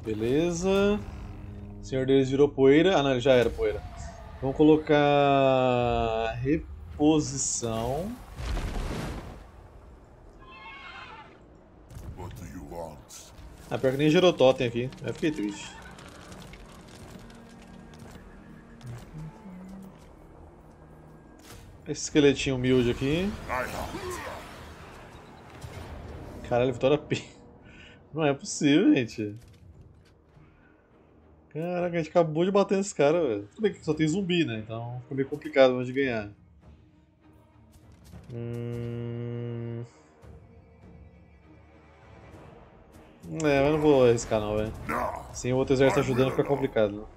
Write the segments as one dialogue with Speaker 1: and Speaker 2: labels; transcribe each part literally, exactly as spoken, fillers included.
Speaker 1: Beleza. O senhor deles virou poeira. Ah não, ele já era poeira. Vamos colocar reposição. Ah, pior que nem gerou totem aqui. Eu fiquei triste. Esse esqueletinho humilde aqui. Caralho, Vitória P. Não é possível, gente. Caraca, a gente acabou de bater nesse cara, velho. Tudo bem que só tem zumbi, né? Então fica meio complicado de ganhar. Hum... É, mas não vou arriscar não, velho. Sem o outro exército ajudando fica complicado.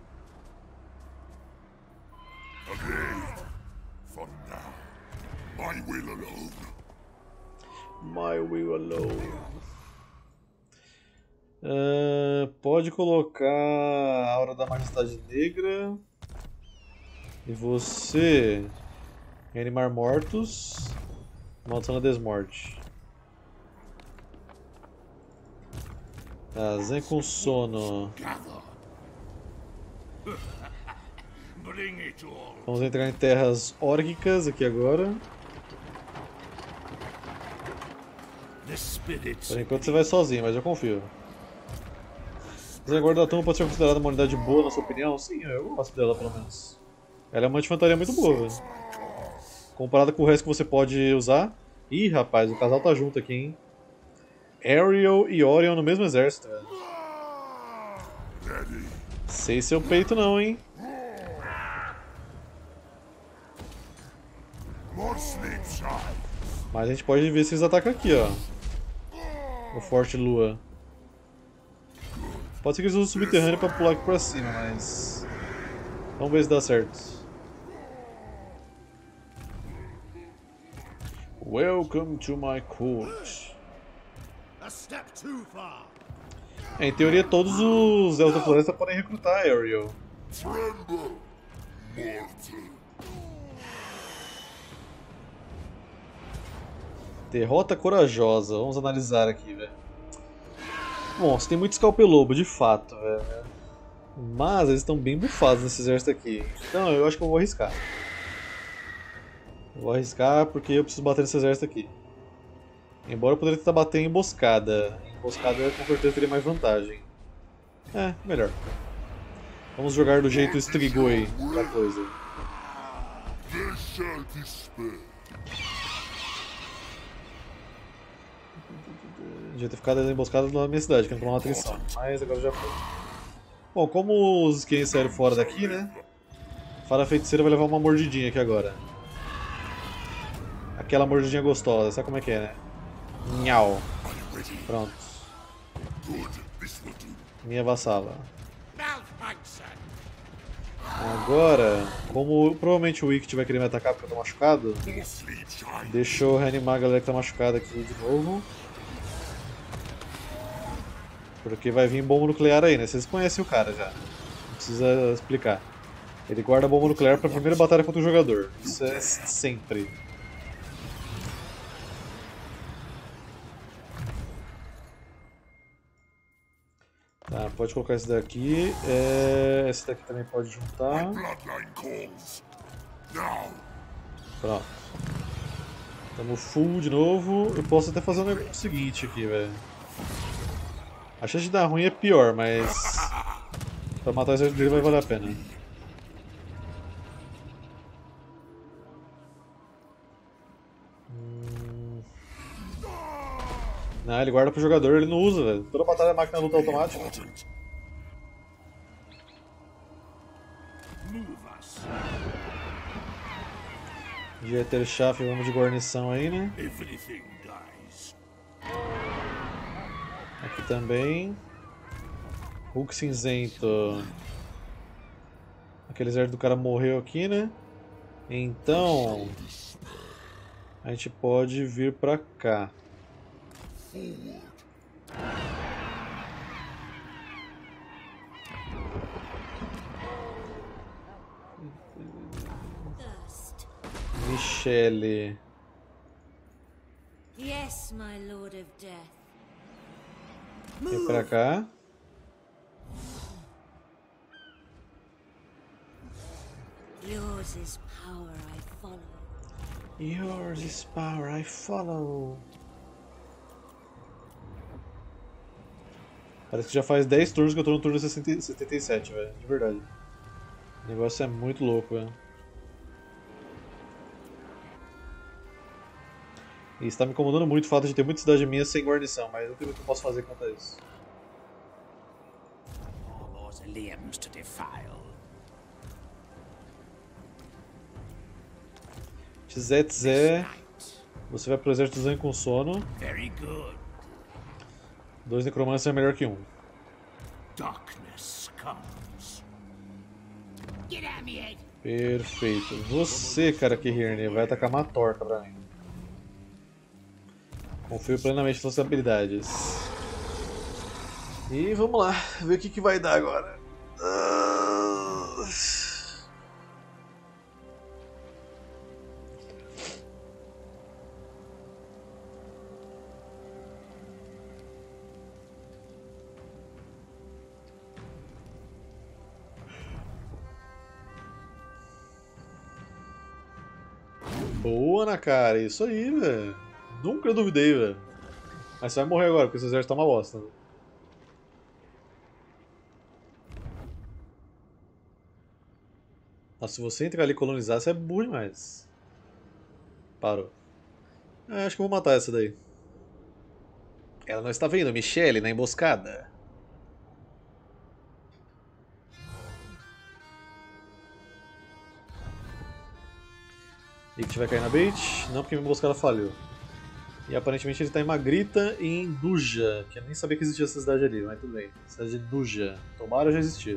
Speaker 1: My will alone. Uh, pode colocar a Aura da Majestade Negra. E você... Reanimar mortos. Maldição da Desmorte. Tá, Zen com sono. Vamos entrar em terras órquicas aqui agora. Por enquanto você vai sozinho, mas eu confio. Zen Guarda da Tumba pode ser considerada uma unidade boa, na sua opinião? Sim, eu gosto dela pelo menos. Ela é uma infantaria muito boa, velho. Comparada com o resto que você pode usar. Ih, rapaz, o casal tá junto aqui, hein? Ariel e Orion no mesmo exército, velho. Sei seu peito não, hein? Mas a gente pode ver se eles atacam aqui, ó. O Forte Lua. Pode ser que eles usem o subterrâneo pra pular aqui pra cima, mas... Vamos ver se dá certo. Welcome to my court. É, em teoria todos os Elfos da Floresta podem recrutar a Ariel. Derrota corajosa, vamos analisar aqui, velho. Bom, você tem muito Scalpelobo, de fato, velho. Mas eles estão bem bufados nesse exército aqui. Então eu acho que eu vou arriscar. Eu vou arriscar porque eu preciso bater nesse exército aqui. Embora eu poderia tentar bater em emboscada. Emboscada com certeza teria mais vantagem. É, melhor. Vamos jogar do jeito Strigoi da coisa. Devia ter ficado emboscada na minha cidade, que não tomar uma atenção. Mas agora já foi. Bom, como os Skins saíram fora daqui, né? Fara Feiticeira vai levar uma mordidinha aqui agora. Aquela mordidinha gostosa, sabe como é que é, né? Nhau. Pronto. Minha vassala. Agora, como provavelmente o Wicked vai querer me atacar porque eu tô machucado, deixa eu reanimar a galera que tá machucada aqui de novo. Porque vai vir bomba nuclear aí, né? Vocês conhecem o cara já. Não precisa explicar. Ele guarda a bomba nuclear pra primeira batalha contra o jogador. Isso é sempre. Tá, pode colocar esse daqui. É... Esse daqui também pode juntar. Pronto. Tamo full de novo. Eu posso até fazer um negócio seguinte aqui, velho. A chance de dar ruim é pior, mas... Pra matar o exército dele vai valer a pena. Hum... Não, ele guarda pro jogador, ele não usa, velho. Toda batalha é máquina luta automática. De Eterchaff, vamos de guarnição aí, né? Aqui também. Hulk cinzento. Aquele exército do cara morreu aqui, né? Então... A gente pode vir pra cá. Michele.
Speaker 2: Yes, my Lord of Death.
Speaker 1: Vem pra cá.
Speaker 2: Yours is power I follow.
Speaker 1: Yours is power I follow. Parece que já faz dez turnos que eu tô no turno setenta e sete, velho. De verdade. O negócio é muito louco, velho. E está me incomodando muito o fato de ter muita cidade minha sem guarnição, mas não tem muito que eu posso fazer quanto a isso. Tzé, você vai pro exército do Zan com sono. Dois necromantes é melhor que um. Perfeito. Você, cara, que Hirne, vai atacar uma torta pra mim. Confio plenamente nas suas habilidades. E vamos lá, ver o que, que vai dar agora. Boa na cara, isso aí, velho. Nunca duvidei, velho. Mas você vai morrer agora, porque esse exército tá uma bosta. Né? Nossa, se você entrar ali e colonizar, você é burro demais. Parou. É, acho que eu vou matar essa daí. Ela não está vendo, Michelle, na emboscada. E que vai cair na bait? Não, porque minha emboscada falhou. E aparentemente ele está em Magrita e em Nuja, que eu nem sabia que existia essa cidade ali, mas tudo bem. Cidade de Nuja. Tomara já existia.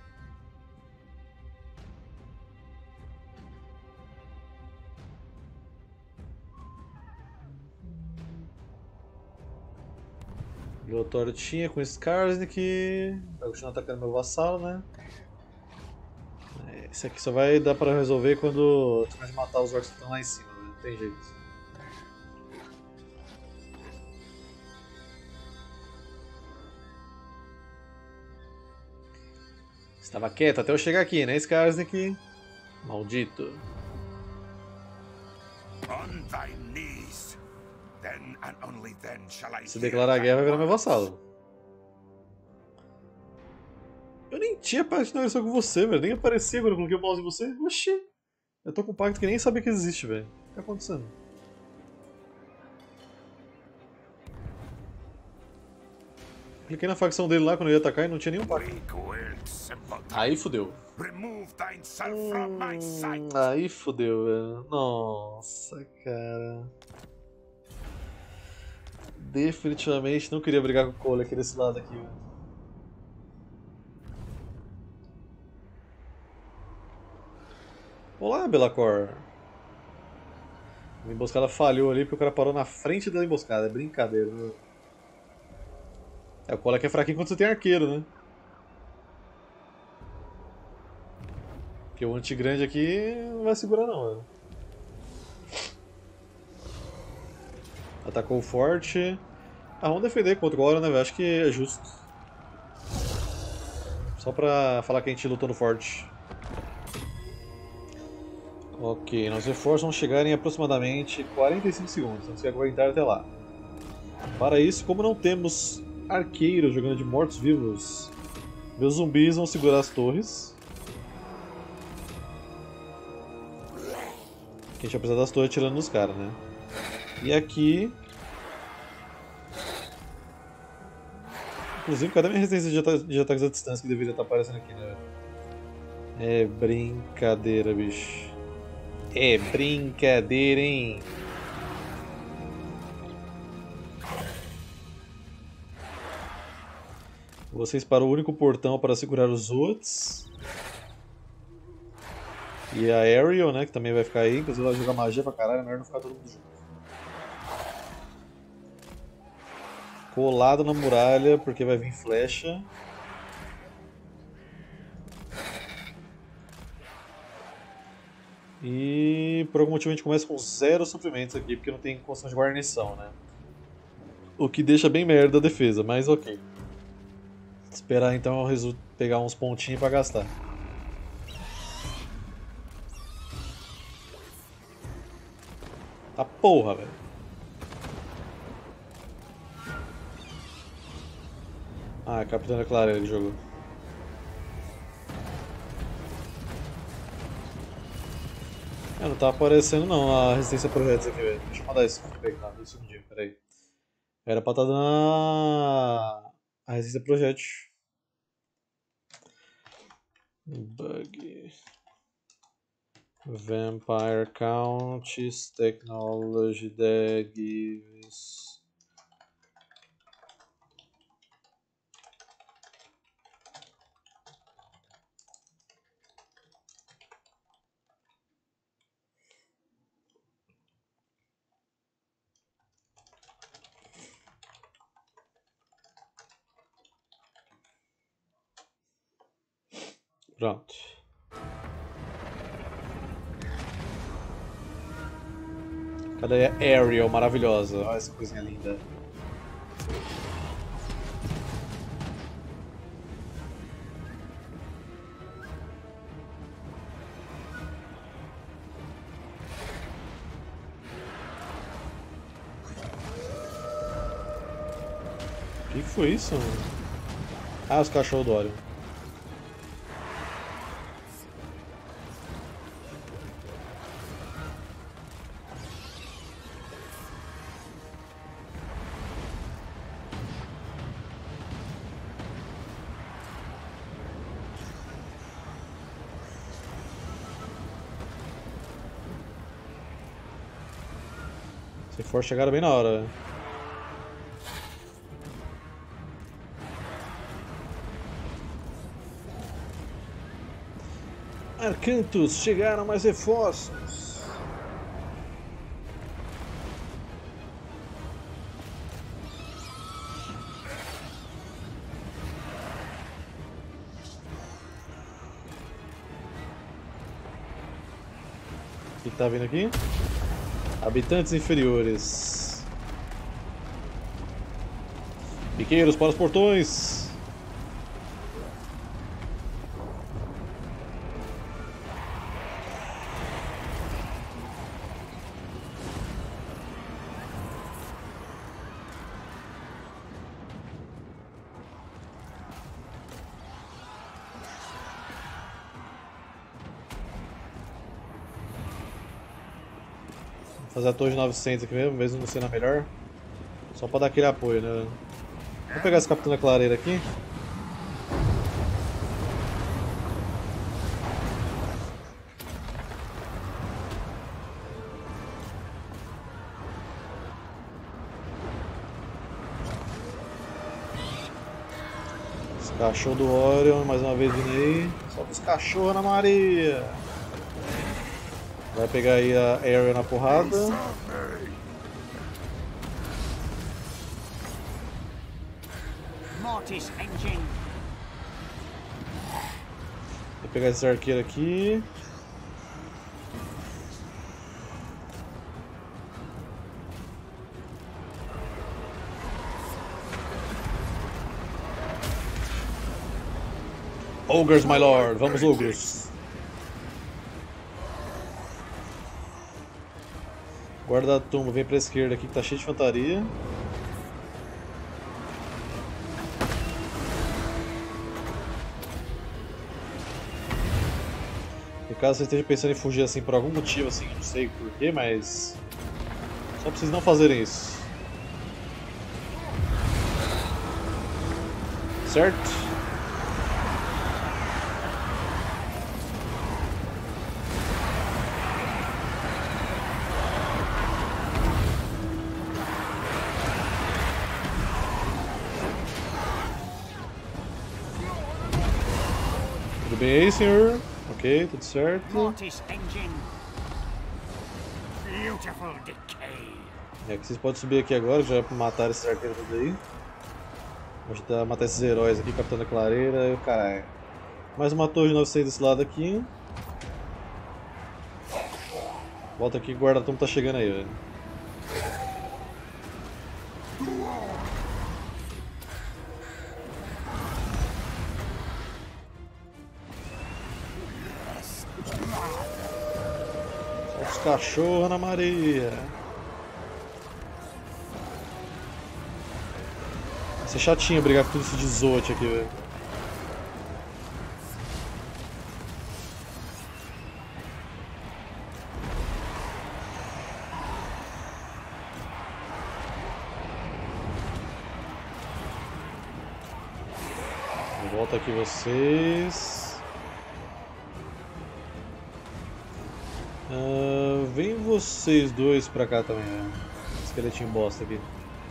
Speaker 1: Lotório tinha com Skarsnik. Vai continuar atacando meu vassalo, né? Esse aqui só vai dar pra resolver quando terminar de matar os orcs que estão lá em cima, né? Não tem jeito. Estava quieto até eu chegar aqui, né, Skarsnik? Maldito. Se declarar guerra, vai virar meu vassalo. Eu nem tinha parte de negociação com você, velho. Nem aparecia quando eu coloquei o mouse em você. Oxi. Eu tô com um pacto que nem sabia que existe, velho. O que tá acontecendo? Cliquei na facção dele lá quando eu ia atacar e não tinha nenhum pacto. Aí fudeu. Hum, aí fudeu, velho. Nossa, cara. Definitivamente não queria brigar com o Cole aqui desse lado aqui, velho. Olá, Belacor. A emboscada falhou ali porque o cara parou na frente da emboscada. É brincadeira, né? É, o Cole que é fraquinho quando você tem arqueiro, né? Porque o anti-grande aqui não vai segurar não, velho. Atacou o forte. Ah, vamos defender contra o Goron, né, velho? Acho que é justo. Só pra falar que a gente lutou no forte. Ok, nossos reforços vão chegar em aproximadamente quarenta e cinco segundos, então você vai aguentar até lá. Para isso, como não temos arqueiros jogando de mortos-vivos, meus zumbis vão segurar as torres. A gente vai precisar das torres atirando nos caras, né? E aqui... Inclusive, cadê minha resistência de, ata de ataques à distância que deveria estar aparecendo aqui, né? É brincadeira, bicho. É brincadeira, hein? Vocês para o único portão para segurar os Zoats. E a Ariel, né, que também vai ficar aí. Inclusive ela vai jogar magia pra caralho, é melhor não ficar todo mundo junto. Colado na muralha, porque vai vir flecha. E por algum motivo a gente começa com zero suprimentos aqui, porque não tem construção de guarnição, né? O que deixa bem merda a defesa, mas ok. Esperar então eu pegar uns pontinhos pra gastar. porra, velho. Ah, é Capitã Clareira que jogou. É, não tá aparecendo não a resistência a projetos aqui, velho. Deixa eu mandar esse feedback lá, dois segundinhos, peraí. Era pra estar dando a a resistência a projetos. Bug. Vampire Counts, Technology Devs. Pronto. Cadê a Ariel maravilhosa? Olha essa coisinha linda. O que foi isso? Ah, os cachorros do Orion. Se for, chegaram bem na hora. Arcantos, chegaram mais reforços. O que tá vindo aqui? Habitantes inferiores. Piqueiros para os portões. Fazer a torre novecentos aqui mesmo, mesmo não sendo a melhor. Só pra dar aquele apoio, né? Vou pegar esse Capitão da Clareira aqui. Os cachorros do Orion, mais uma vez vindo aí. Só os cachorros na Maria. Vai pegar aí a Ariel na porrada.
Speaker 3: Mortis engine.
Speaker 1: Vou pegar esse arqueiro aqui. Ogres, my lord. Vamos, ogres. Guarda da tumba, vem pra esquerda aqui que tá cheio de infantaria. E caso você esteja pensando em fugir assim por algum motivo, assim, não sei porquê, mas só pra vocês não fazerem isso. Certo? Tudo bem aí, senhor? Ok, tudo certo.
Speaker 3: Mortis engine. Beautiful decay.
Speaker 1: É que vocês podem subir aqui agora, já pra matar esses arqueiros tudo aí. Vou ajudar a matar esses heróis aqui, Capitão da Clareira e o caralho. Mais uma torre novecentos desse lado aqui. Volta aqui que o guarda-tumba tá chegando aí, velho. Os cachorros na Maria. Isso é chatinho brigar com tudo isso de Zote aqui, velho. Volta aqui vocês. Uh, vem vocês dois pra cá também, né? Esqueletinho bosta aqui.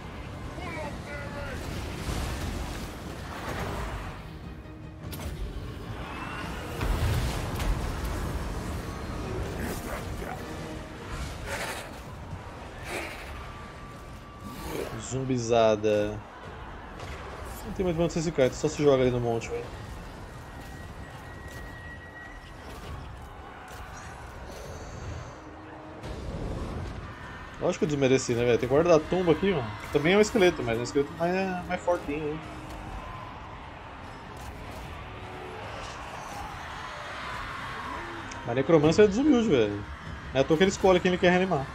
Speaker 1: Zumbizada. Não tem muito pra onde você se cai, então só se joga ali no monte, velho. Lógico que eu desmereci, né, velho? Tem guarda da tumba aqui, mano. Também é um esqueleto, mas é um esqueleto mais, mais fortinho, né? Mas necromancer é desumilde, velho. Não é à toa que ele escolhe quem ele quer reanimar.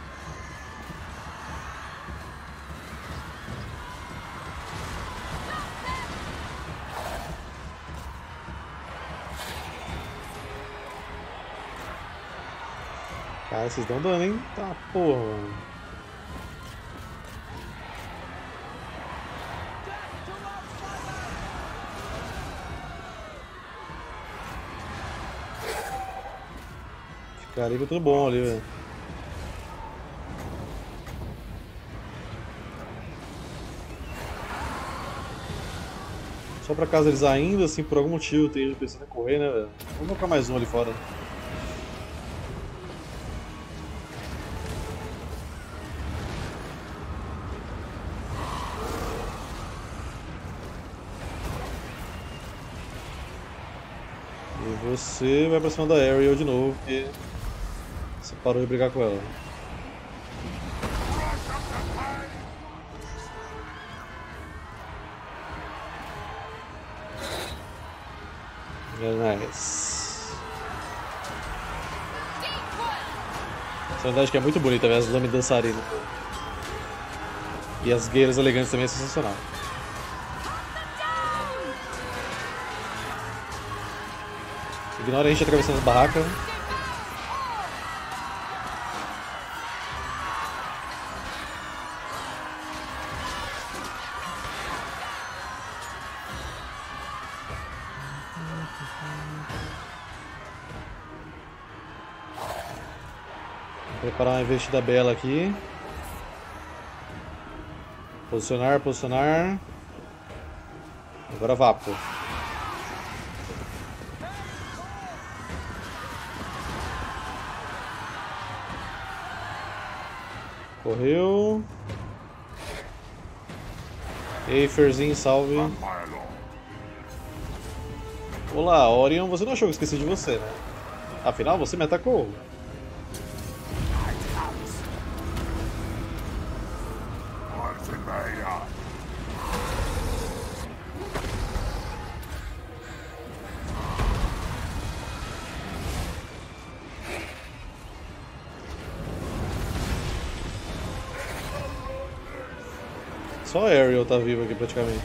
Speaker 1: Cara, vocês dão dano, hein? Tá, porra, mano. Ficaria que eu tô bom ali, velho. Só pra caso eles ainda, assim, por algum motivo estejam pensando em correr, né, velho? Vamos colocar mais um ali fora. Você vai pra cima da Ariel de novo, porque você parou de brigar com ela. Very nice. Essa verdade que é muito bonita, as lâminas dançarinas. E as guerreiras elegantes também é sensacional. Ignora a gente atravessando as barracas. Vou preparar uma investida bela aqui. Posicionar, posicionar. Agora vá, pô. Correu. Ei, Ferzinho, salve. Olá, Orion, você não achou que eu esqueci de você, né? Afinal, você me atacou. Só a Ariel tá viva aqui praticamente.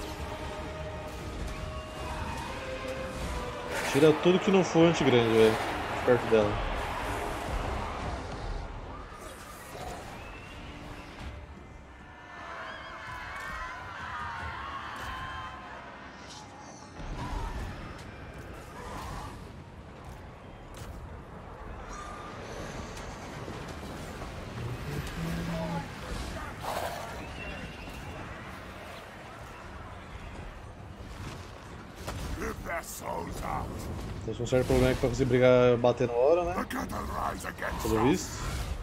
Speaker 1: Tira tudo que não for anti-grande, velho. Perto dela. Tem um certo problema aqui pra conseguir brigar, bater na hora, né? Pelo visto.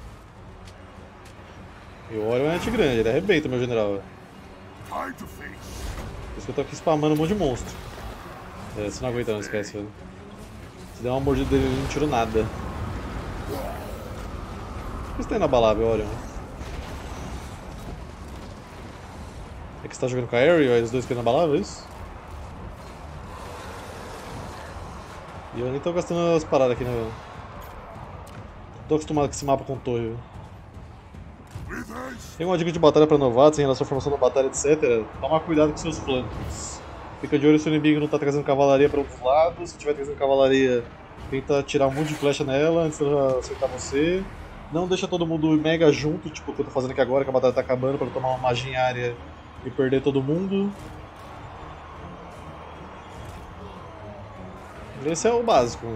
Speaker 1: E o Orion é anti-grande, ele arrebenta, meu general. Por isso que eu tô aqui spamando um monte de monstro. É, você não aguenta, não esquece, velho. Se der uma mordida dele, ele não tirou nada. O que você tá inabalável, Orion? É que você tá jogando com a Ariel e os dois ficam inabaláveis, é isso? E eu nem tô gastando as paradas aqui, né, velho? Tô acostumado com esse mapa com torre, velho. Tem uma dica de batalha para novatos em relação à formação da batalha, etcétera. Toma cuidado com seus flancos. Fica de olho se o inimigo não está trazendo cavalaria para outros lados. Se tiver trazendo cavalaria, tenta tirar um monte de flecha nela antes de ela acertar você. Não deixa todo mundo mega junto, tipo o que eu tô fazendo aqui agora, que a batalha tá acabando, para tomar uma magia em área e perder todo mundo. Esse é o básico.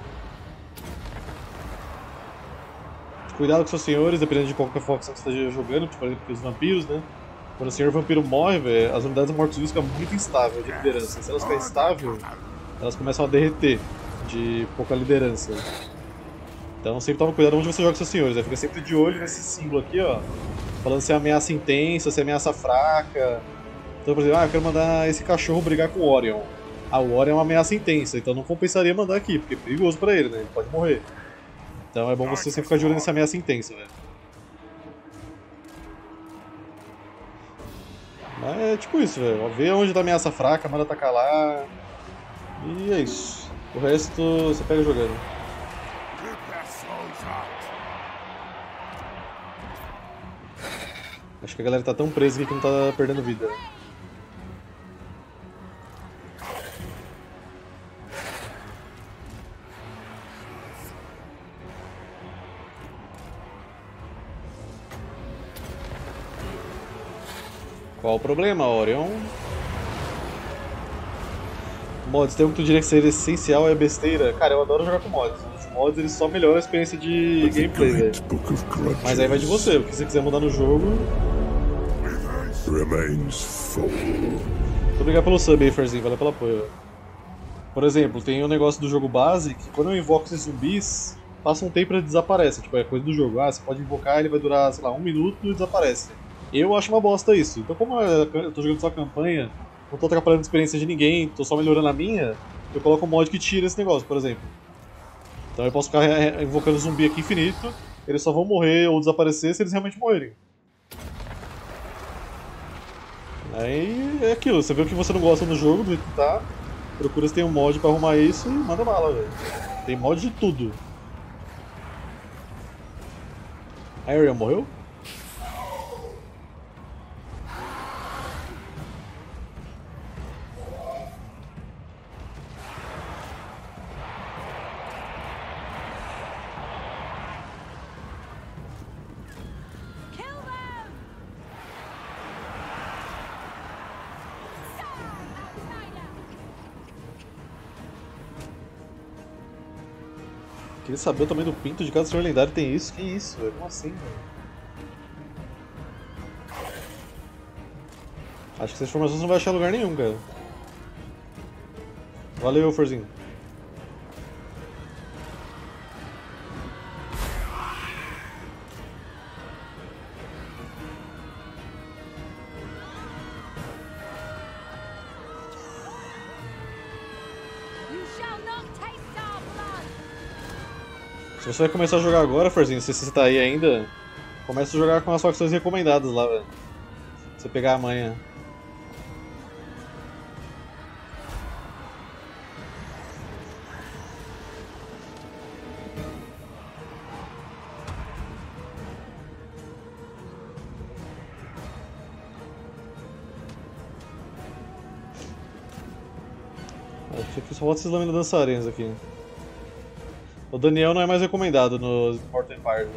Speaker 1: Cuidado com seus senhores, dependendo de qual facção que você esteja jogando, tipo, por exemplo, os vampiros, né? Quando o senhor vampiro morre, véio, as unidades mortos-vivos ficam muito instáveis de liderança. Se elas ficarem estáveis, elas começam a derreter de pouca liderança. Então sempre toma cuidado onde você joga seus senhores, né? Fica sempre de olho nesse símbolo aqui, ó. Falando se é ameaça intensa, se é ameaça fraca. Então, por exemplo, ah, eu quero mandar esse cachorro brigar com o Orion. Ah, o Orion é uma ameaça intensa, então não compensaria mandar aqui, porque é perigoso pra ele, né? Ele pode morrer. Então é bom você sempre ficar de olho nessa ameaça intensa, velho. Mas é tipo isso, velho. Vê onde tá a ameaça fraca, manda atacar lá. E é isso. O resto você pega jogando. Acho que a galera tá tão presa aqui que não tá perdendo vida. Qual o problema, Orion? Mods, tem um que tu diria que seria essencial é besteira. Cara, eu adoro jogar com mods. Os mods eles só melhoram a experiência de gameplay, velho. Mas aí vai de você, o que você quiser mudar no jogo. Muito obrigado pelo sub aí, Ferzinho, valeu pelo apoio. Por exemplo, tem um negócio do jogo base que quando eu invoco esses zumbis, passa um tempo e ele desaparece. Tipo, é coisa do jogo. Ah, você pode invocar, ele vai durar, sei lá, um minuto e desaparece. Eu acho uma bosta isso. Então, como eu tô jogando só campanha, não tô atrapalhando a experiência de ninguém, tô só melhorando a minha, eu coloco um mod que tira esse negócio, por exemplo. Então eu posso ficar invocando zumbi aqui infinito, eles só vão morrer ou desaparecer se eles realmente morrerem. Aí é aquilo, você vê o que você não gosta no jogo, do jeito que tá, procura se tem um mod pra arrumar isso e manda bala, velho. Tem mod de tudo. A Ariel morreu? Queria saber o tamanho do pinto de cada senhor lendário. Tem isso? Que isso, velho? Como assim, velho? Acho que essas informações você não vai achar em lugar nenhum, cara. Valeu, Forzinho. Se você vai começar a jogar agora, Forzinho, se você tá aí ainda, começa a jogar com as facções recomendadas lá, velho. Você pegar amanhã. Acho que só falta esses lâminas dançarinas aqui. O Daniel não é mais recomendado no Immortal Empires.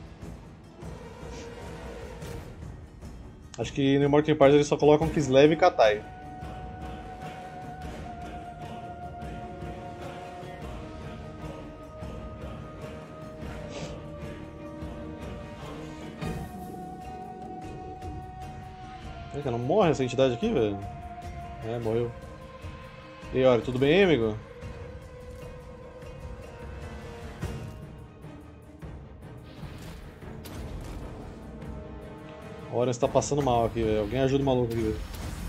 Speaker 1: Acho que no Immortal Empires eles só colocam Kislev e Katai. Eita, não morre essa entidade aqui, velho? É, morreu. E aí, olha, tudo bem, amigo? Olha, você tá passando mal aqui, velho. Alguém ajuda o maluco aqui, velho.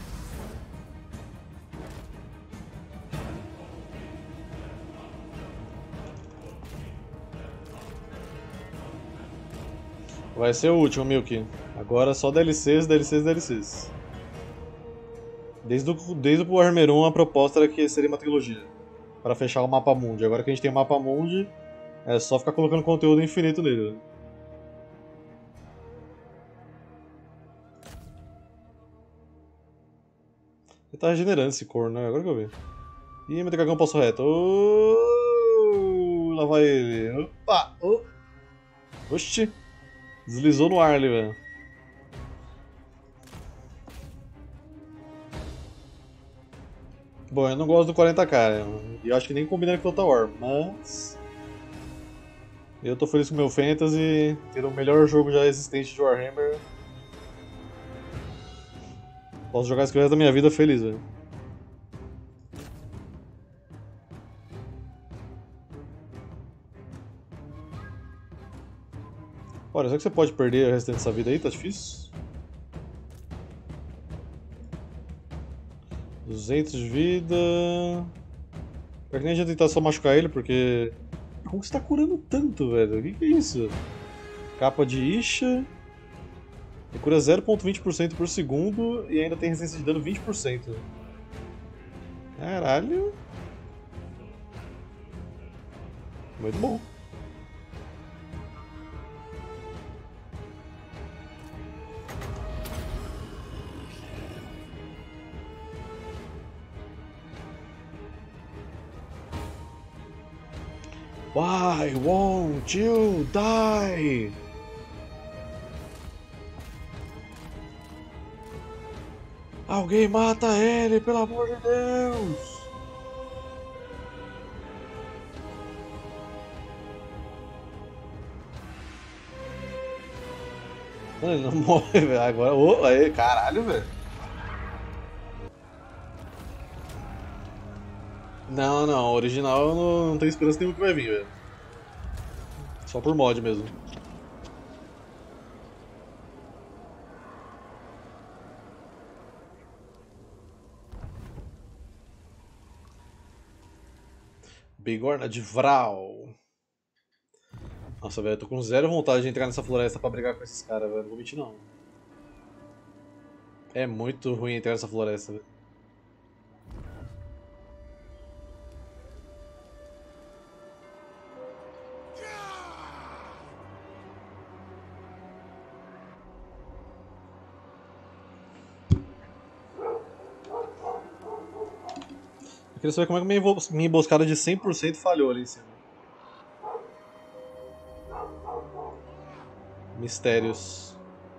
Speaker 1: Vai ser o último, Milk. Agora só D L Cs, D L Cs, D L Cs. Desde o, desde o Warhammer um a proposta era que seria uma trilogia. Para fechar o mapa mundi. Agora que a gente tem o mapa mundi, é só ficar colocando conteúdo infinito nele, velho. Ele tá regenerando esse corno, né? Agora que eu vi. Ih, meu dragão passou reto. Oh, lá vai ele. Opa! Oh. Oxi! Deslizou no ar ali, velho. Bom, eu não gosto do quarenta K, e eu acho que nem combina com o Total War, mas... eu tô feliz com o meu Fantasy, ter o melhor jogo já existente de Warhammer. Posso jogar esse resto da minha vida feliz, velho. Olha, será que você pode perder o restante dessa vida aí? Tá difícil? duzentos de vida... Pra que nem adianta tentar só machucar ele, porque... como você tá curando tanto, velho? O que, que é isso? Capa de Isha... ele cura zero vírgula vinte por cento por segundo e ainda tem resistência de dano vinte por cento. Caralho... muito bom. Why won't you die? Alguém mata ele, pelo amor de Deus! Mano, ele não morre, velho. Agora. Oh, aí, caralho, velho. Não, não, original eu não, não tenho esperança nenhuma que vai vir, velho. Só por mod mesmo. Bigorna de Vral. Nossa, velho, eu tô com zero vontade de entrar nessa floresta pra brigar com esses caras, velho. Não vou mentir, não. É muito ruim entrar nessa floresta, velho. Eu queria saber como é que minha minha emboscada de cem por cento falhou ali em cima. Mistérios.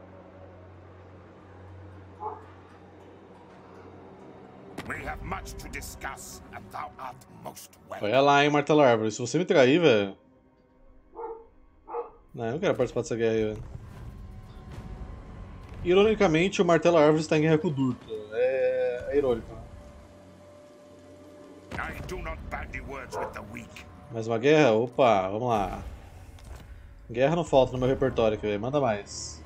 Speaker 1: Olha lá, hein, Martelo Árvore. Se você me trair, velho... não, eu não quero participar dessa guerra aí, velho. Ironicamente, o Martelo Árvore está em guerra com o Durto. É, é irônico, né? Mais uma guerra? Opa, vamos lá. Guerra não falta no meu repertório aqui, velho. Manda mais.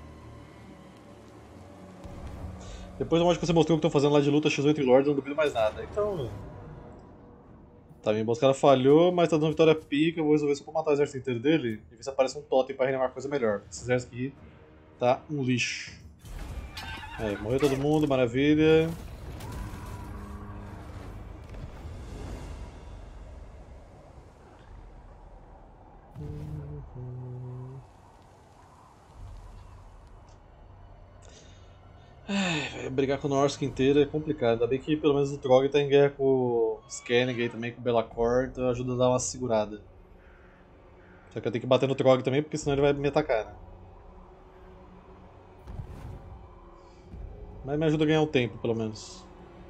Speaker 1: Depois do mod que você mostrou que estão fazendo lá de luta X um entre Lords, eu não duvido mais nada. Então... tá, minha emboscada falhou, mas tá dando vitória pica. Eu vou resolver só pra matar o exército inteiro dele e ver se aparece um totem pra reanimar coisa melhor. Esse exército aqui tá um lixo. Aí, morreu todo mundo, maravilha. Ai, brigar com o Norsk inteiro é complicado. Ainda bem que pelo menos o Trog tá em guerra com o Scanning aí também, com o Belacor, então ajuda a dar uma segurada. Só que eu tenho que bater no Trog também, porque senão ele vai me atacar, né? Mas me ajuda a ganhar um tempo, pelo menos.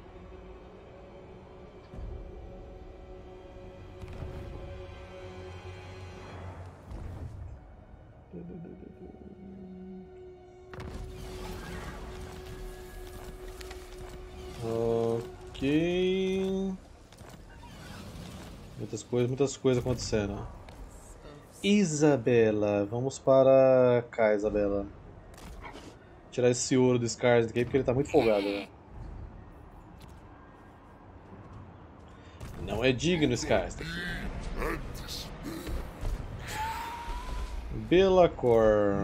Speaker 1: Ok. Muitas coisas, muitas coisas acontecendo. Isabela, vamos para cá, Isabela. Tirar esse ouro do Scars aqui porque ele tá muito folgado, né? Não é digno, Scars. Belacor.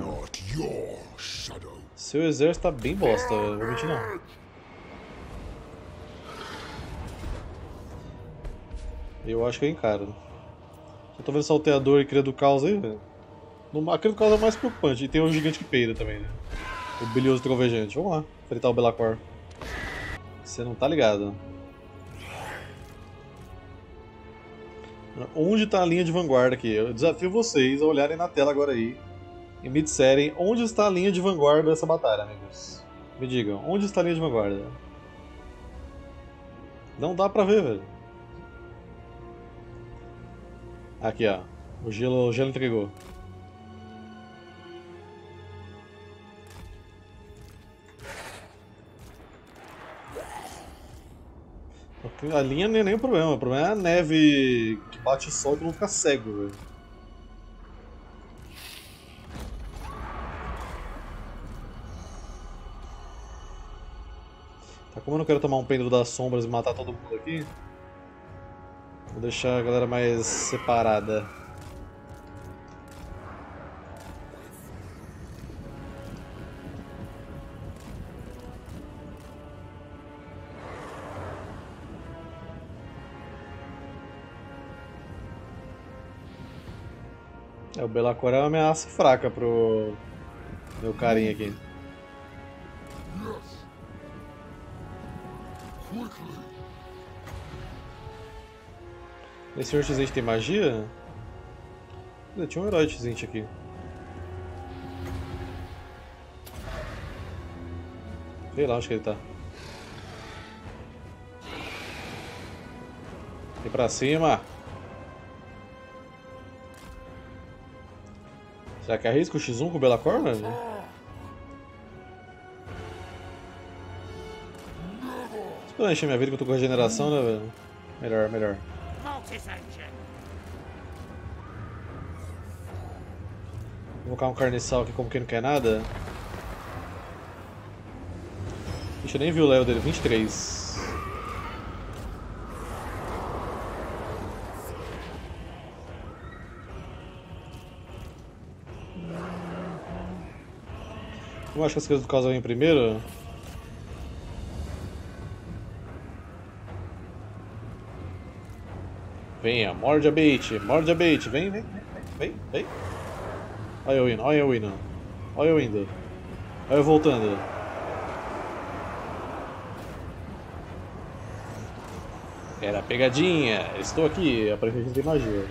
Speaker 1: Seu exército tá bem bosta, não vou mentir não. Eu acho que eu encaro. Eu tô vendo salteador e cria do caos aí, velho. A cria do caos é mais preocupante. E tem o gigante que peida também, né? O bilioso trovejante. Vamos lá, enfrentar o Belacor. Você não tá ligado. Onde está a linha de vanguarda aqui? Eu desafio vocês a olharem na tela agora aí e me disserem onde está a linha de vanguarda dessa batalha, amigos. Me digam, onde está a linha de vanguarda? Não dá pra ver, velho. Aqui, ó. O gelo, o gelo entregou. A linha não é nem o problema, o problema é a neve que bate o sol e tu não fica cego, velho. Tá, como eu não quero tomar um pêndulo das sombras e matar todo mundo aqui, vou deixar a galera mais separada. É, o Belacor é uma ameaça fraca pro meu carinha aqui. Esse senhor X-Ente tem magia? Tinha um herói X-Ente aqui. Sei lá onde que ele tá. Vem pra cima! Será que arrisca o X um com o Belacor, mano? Se eu encher minha vida que eu tô com regeneração, né, velho? Melhor, melhor. Vou colocar um carniçal aqui como quem não quer nada. Ixi, eu nem vi o level dele, vinte e três. Eu acho que as coisas do casal vêm primeiro. Venha, morde a bait, morde a bait, vem, vem, vem, vem, vem. Olha eu indo, olha eu indo. Olha eu indo. Olha eu voltando. Era pegadinha, estou aqui, aparentemente tem magia.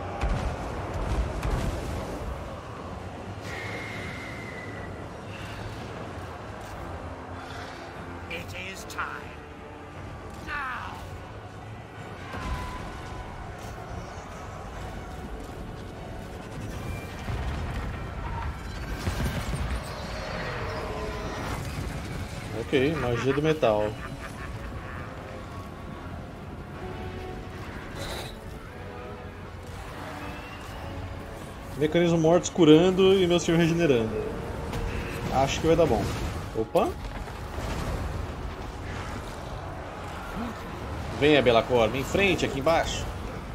Speaker 1: Ok, magia do metal. Mecanismo mortos curando e meu senhor regenerando. Acho que vai dar bom. Opa! Venha, Belacor, me enfrente aqui embaixo.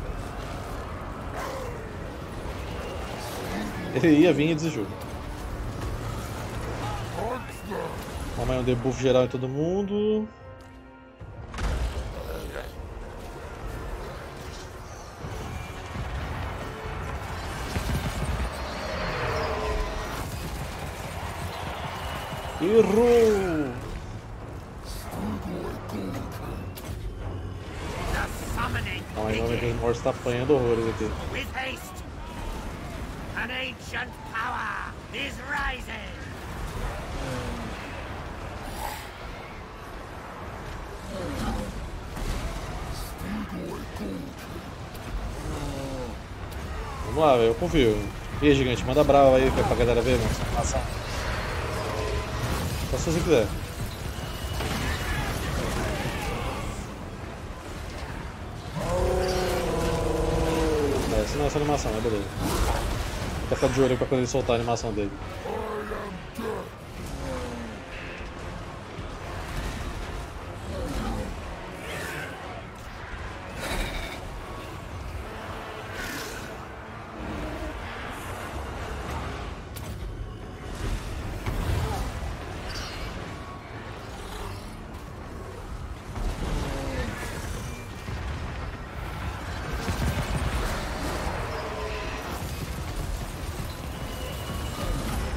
Speaker 1: Ele ia vir e desistiu. Toma aí um debuff geral em todo mundo. Errou! Calma aí, o Mecanismo está apanhando horrores aqui.
Speaker 3: An ancient power is rising.
Speaker 1: Vamos lá, velho, eu confio. E aí, gigante, manda brava aí pra galera ver, mano, essa animação. Só se você quiser. É, essa não é essa animação, mas beleza. Vou ficar de olho pra quando ele soltar a animação dele.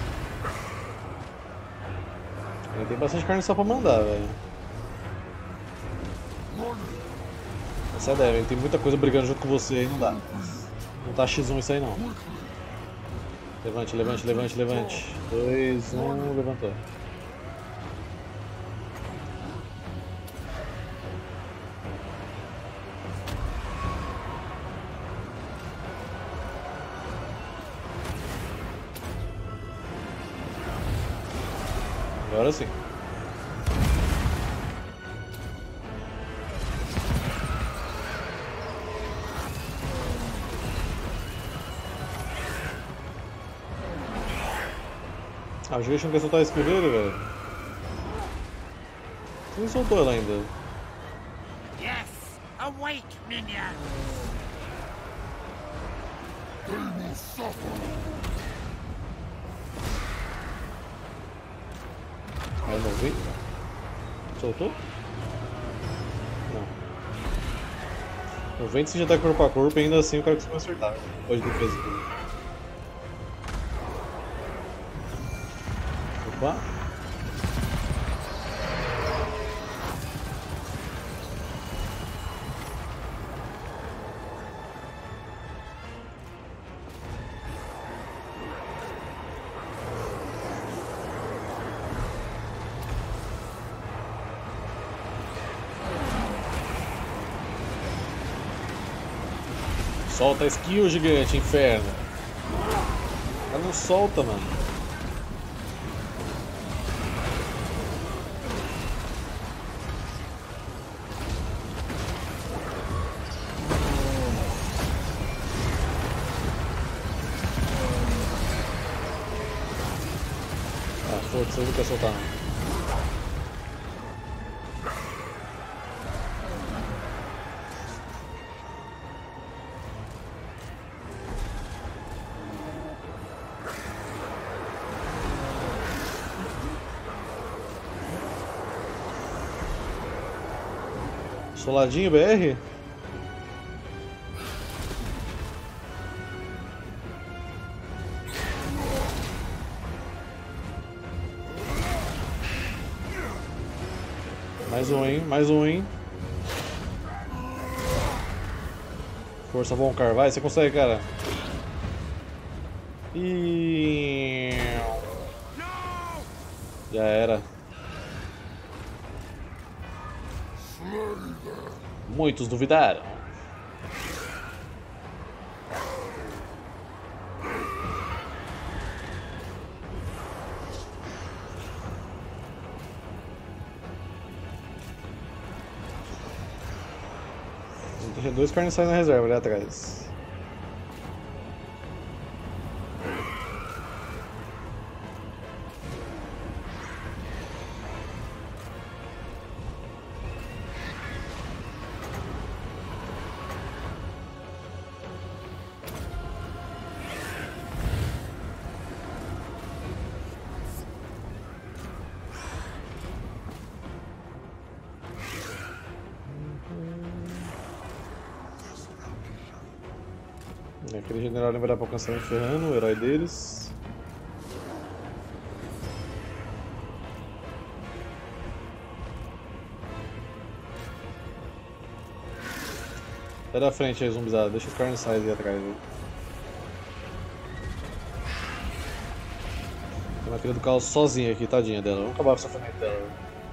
Speaker 1: Tem bastante carne só pra mandar, velho. Essa é a ideia, tem muita coisa brigando junto com você aí, não dá. Não tá xis um isso aí não. Levante, levante, levante, levante. dois, um, levantou. Agora sim. Ah, o Juiz não quer soltar a skill dele, velho. Você não soltou ela ainda.
Speaker 3: Yes! Awake, minion!
Speaker 1: Aí não vi. Soltou? Não. noventa se já tá corpo a corpo e ainda assim o cara conseguiu acertar. Pode defesa aqui. Opa! Solta a skill, gigante, inferno. Ela não solta, mano. Ah, foda-se, você não quer soltar não. Soladinho B R? Mais um, hein? Mais um, hein? Força, Voncar, vai, você consegue, cara. E já era. Muitos duvidaram. Tem dois carniçais na reserva ali atrás. Aquele general vai dar pra alcançar o Ferrano, o herói deles. Sai da frente aí, zumbizada, deixa os carniçais aí atrás. Viu? Tem uma filha do caos sozinha aqui, tadinha dela. Vamos acabar com o sofrimento dela.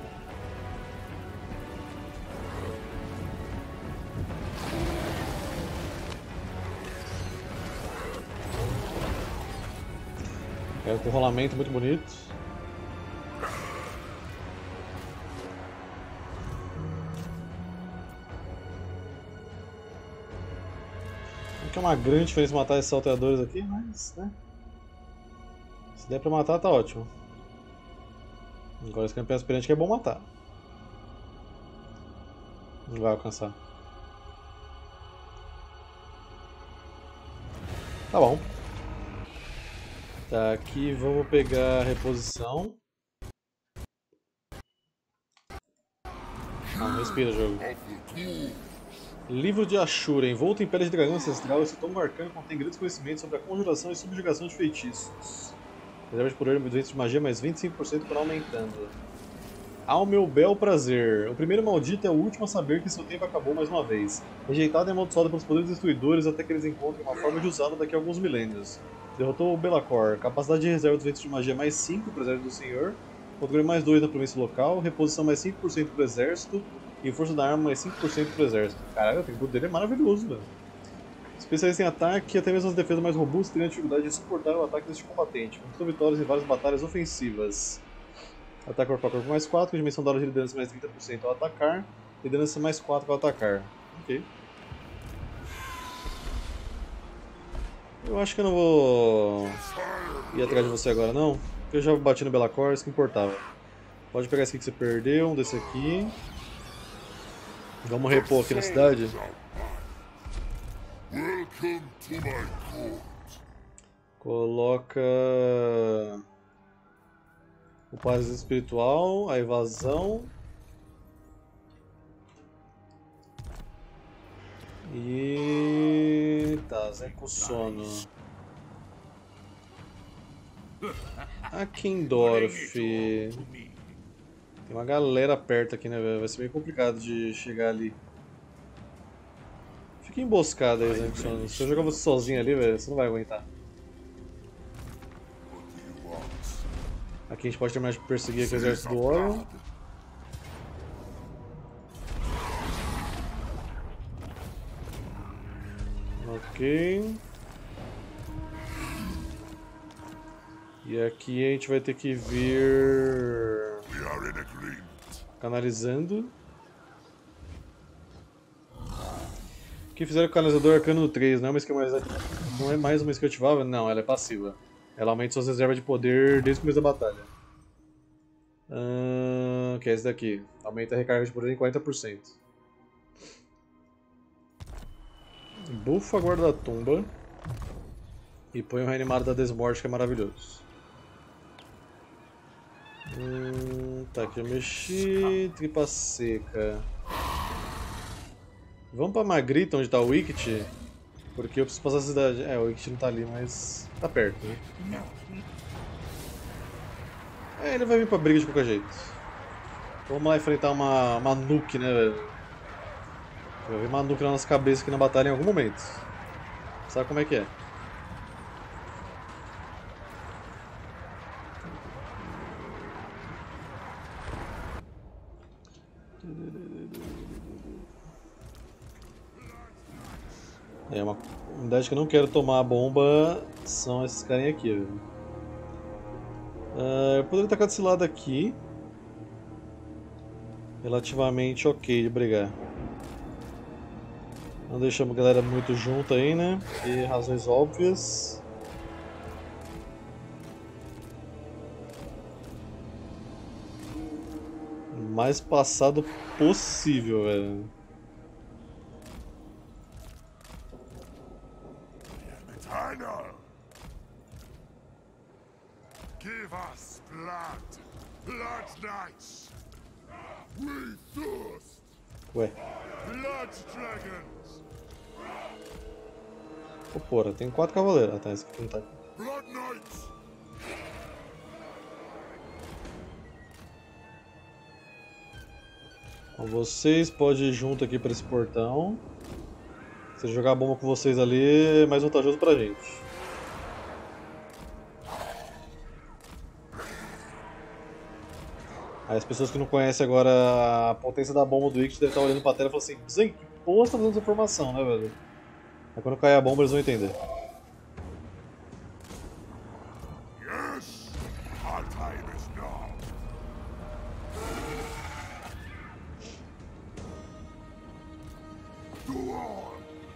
Speaker 1: É com rolamento muito bonito. Não que é uma grande diferença matar esses salteadores aqui, mas né? Se der pra matar, tá ótimo. Agora esse campeão aspirante que é bom matar. Não vai alcançar. Tá bom. Tá, aqui vamos pegar a reposição. Ah, respira, jogo. Livro de Ashura, envolto em pele de dragão ancestral, esse tomo arcano contém grandes conhecimentos sobre a conjuração e subjugação de feitiços. Reserva de poder e de magia mais vinte e cinco por cento para aumentando. Ao meu bel prazer. O primeiro maldito é o último a saber que seu tempo acabou mais uma vez. Rejeitado e amaldiçoado pelos poderes destruidores até que eles encontrem uma forma de usá-lo daqui a alguns milênios. Derrotou o Belacor. Capacidade de reserva dos ventos de magia mais cinco para o exército do senhor. Controle mais dois na província local. Reposição mais cinco por cento para o exército. E força da arma mais cinco por cento para o exército. Caralho, o tempo dele é maravilhoso, velho. Especialista em ataque, até mesmo as defesas mais robustas teriam dificuldade de suportar o ataque deste combatente. Conquistou vitórias em várias batalhas ofensivas. Ataque corpo a corpo mais quatro, dimensão da hora de liderança mais trinta por cento ao atacar, liderança mais quatro ao atacar. Ok. Eu acho que eu não vou ir atrás de você agora não, porque eu já bati no Belacor, isso que importava. Pode pegar esse aqui que você perdeu, um desse aqui. Vamos repor aqui na cidade. Coloca o paralisia espiritual, a evasão e tá, Zé com sono. A Kindorf. Tem uma galera perto aqui, né, velho? Vai ser bem complicado de chegar ali. Fica emboscado aí, Zé com sono. Se eu jogar você sozinho ali, velho, você não vai aguentar. Aqui a gente pode terminar de perseguir aqui o exército do Orion. Ok. E aqui a gente vai ter que vir canalizando. O que fizeram com o canalizador arcano três? Não é uma skill mais, não é mais uma skill ativável? Não, ela é passiva. Ela aumenta suas reservas de poder desde o começo da batalha. Uh, que é esse daqui. Aumenta a recarga de poder em quarenta por cento. Bufa a guarda da tumba. E põe o reanimado da desmorte, que é maravilhoso. Hum, tá, aqui eu mexi. Tripa seca. Vamos pra Magrita, onde tá o Wicket. Porque eu preciso passar a cidade. É, o Wicket não tá ali, mas tá perto, né? É, ele vai vir pra briga de qualquer jeito. Então vamos lá enfrentar uma, uma nuke, né, velho? Vai vir uma nuke na nossa cabeça aqui na batalha em algum momento. Sabe como é que é? É, uma unidade que eu não quero tomar a bomba são esses carinha aqui, velho. Uh, eu poderia atacar desse lado aqui. Relativamente ok de brigar. Não deixamos a galera muito junto aí, né? Por razões óbvias. O mais passado possível, velho.
Speaker 4: Give us blood, blood knights. We thirst.
Speaker 1: Ué.
Speaker 4: Blood dragons.
Speaker 1: Pô, porra, tem quatro cavaleiros. Ah, tá, esse aqui não tá.
Speaker 4: Blood knights.
Speaker 1: Com vocês, pode ir junto aqui para esse portão. Se jogar a bomba com vocês ali, é mais vantajoso pra gente. Aí as pessoas que não conhecem agora a potência da bomba do Wicket devem estar olhando pra tela e falando assim: Zen, que porra você tá dando essa informação, né, velho? Aí quando cair a bomba eles vão entender.
Speaker 4: Yes, our time is now. Go on.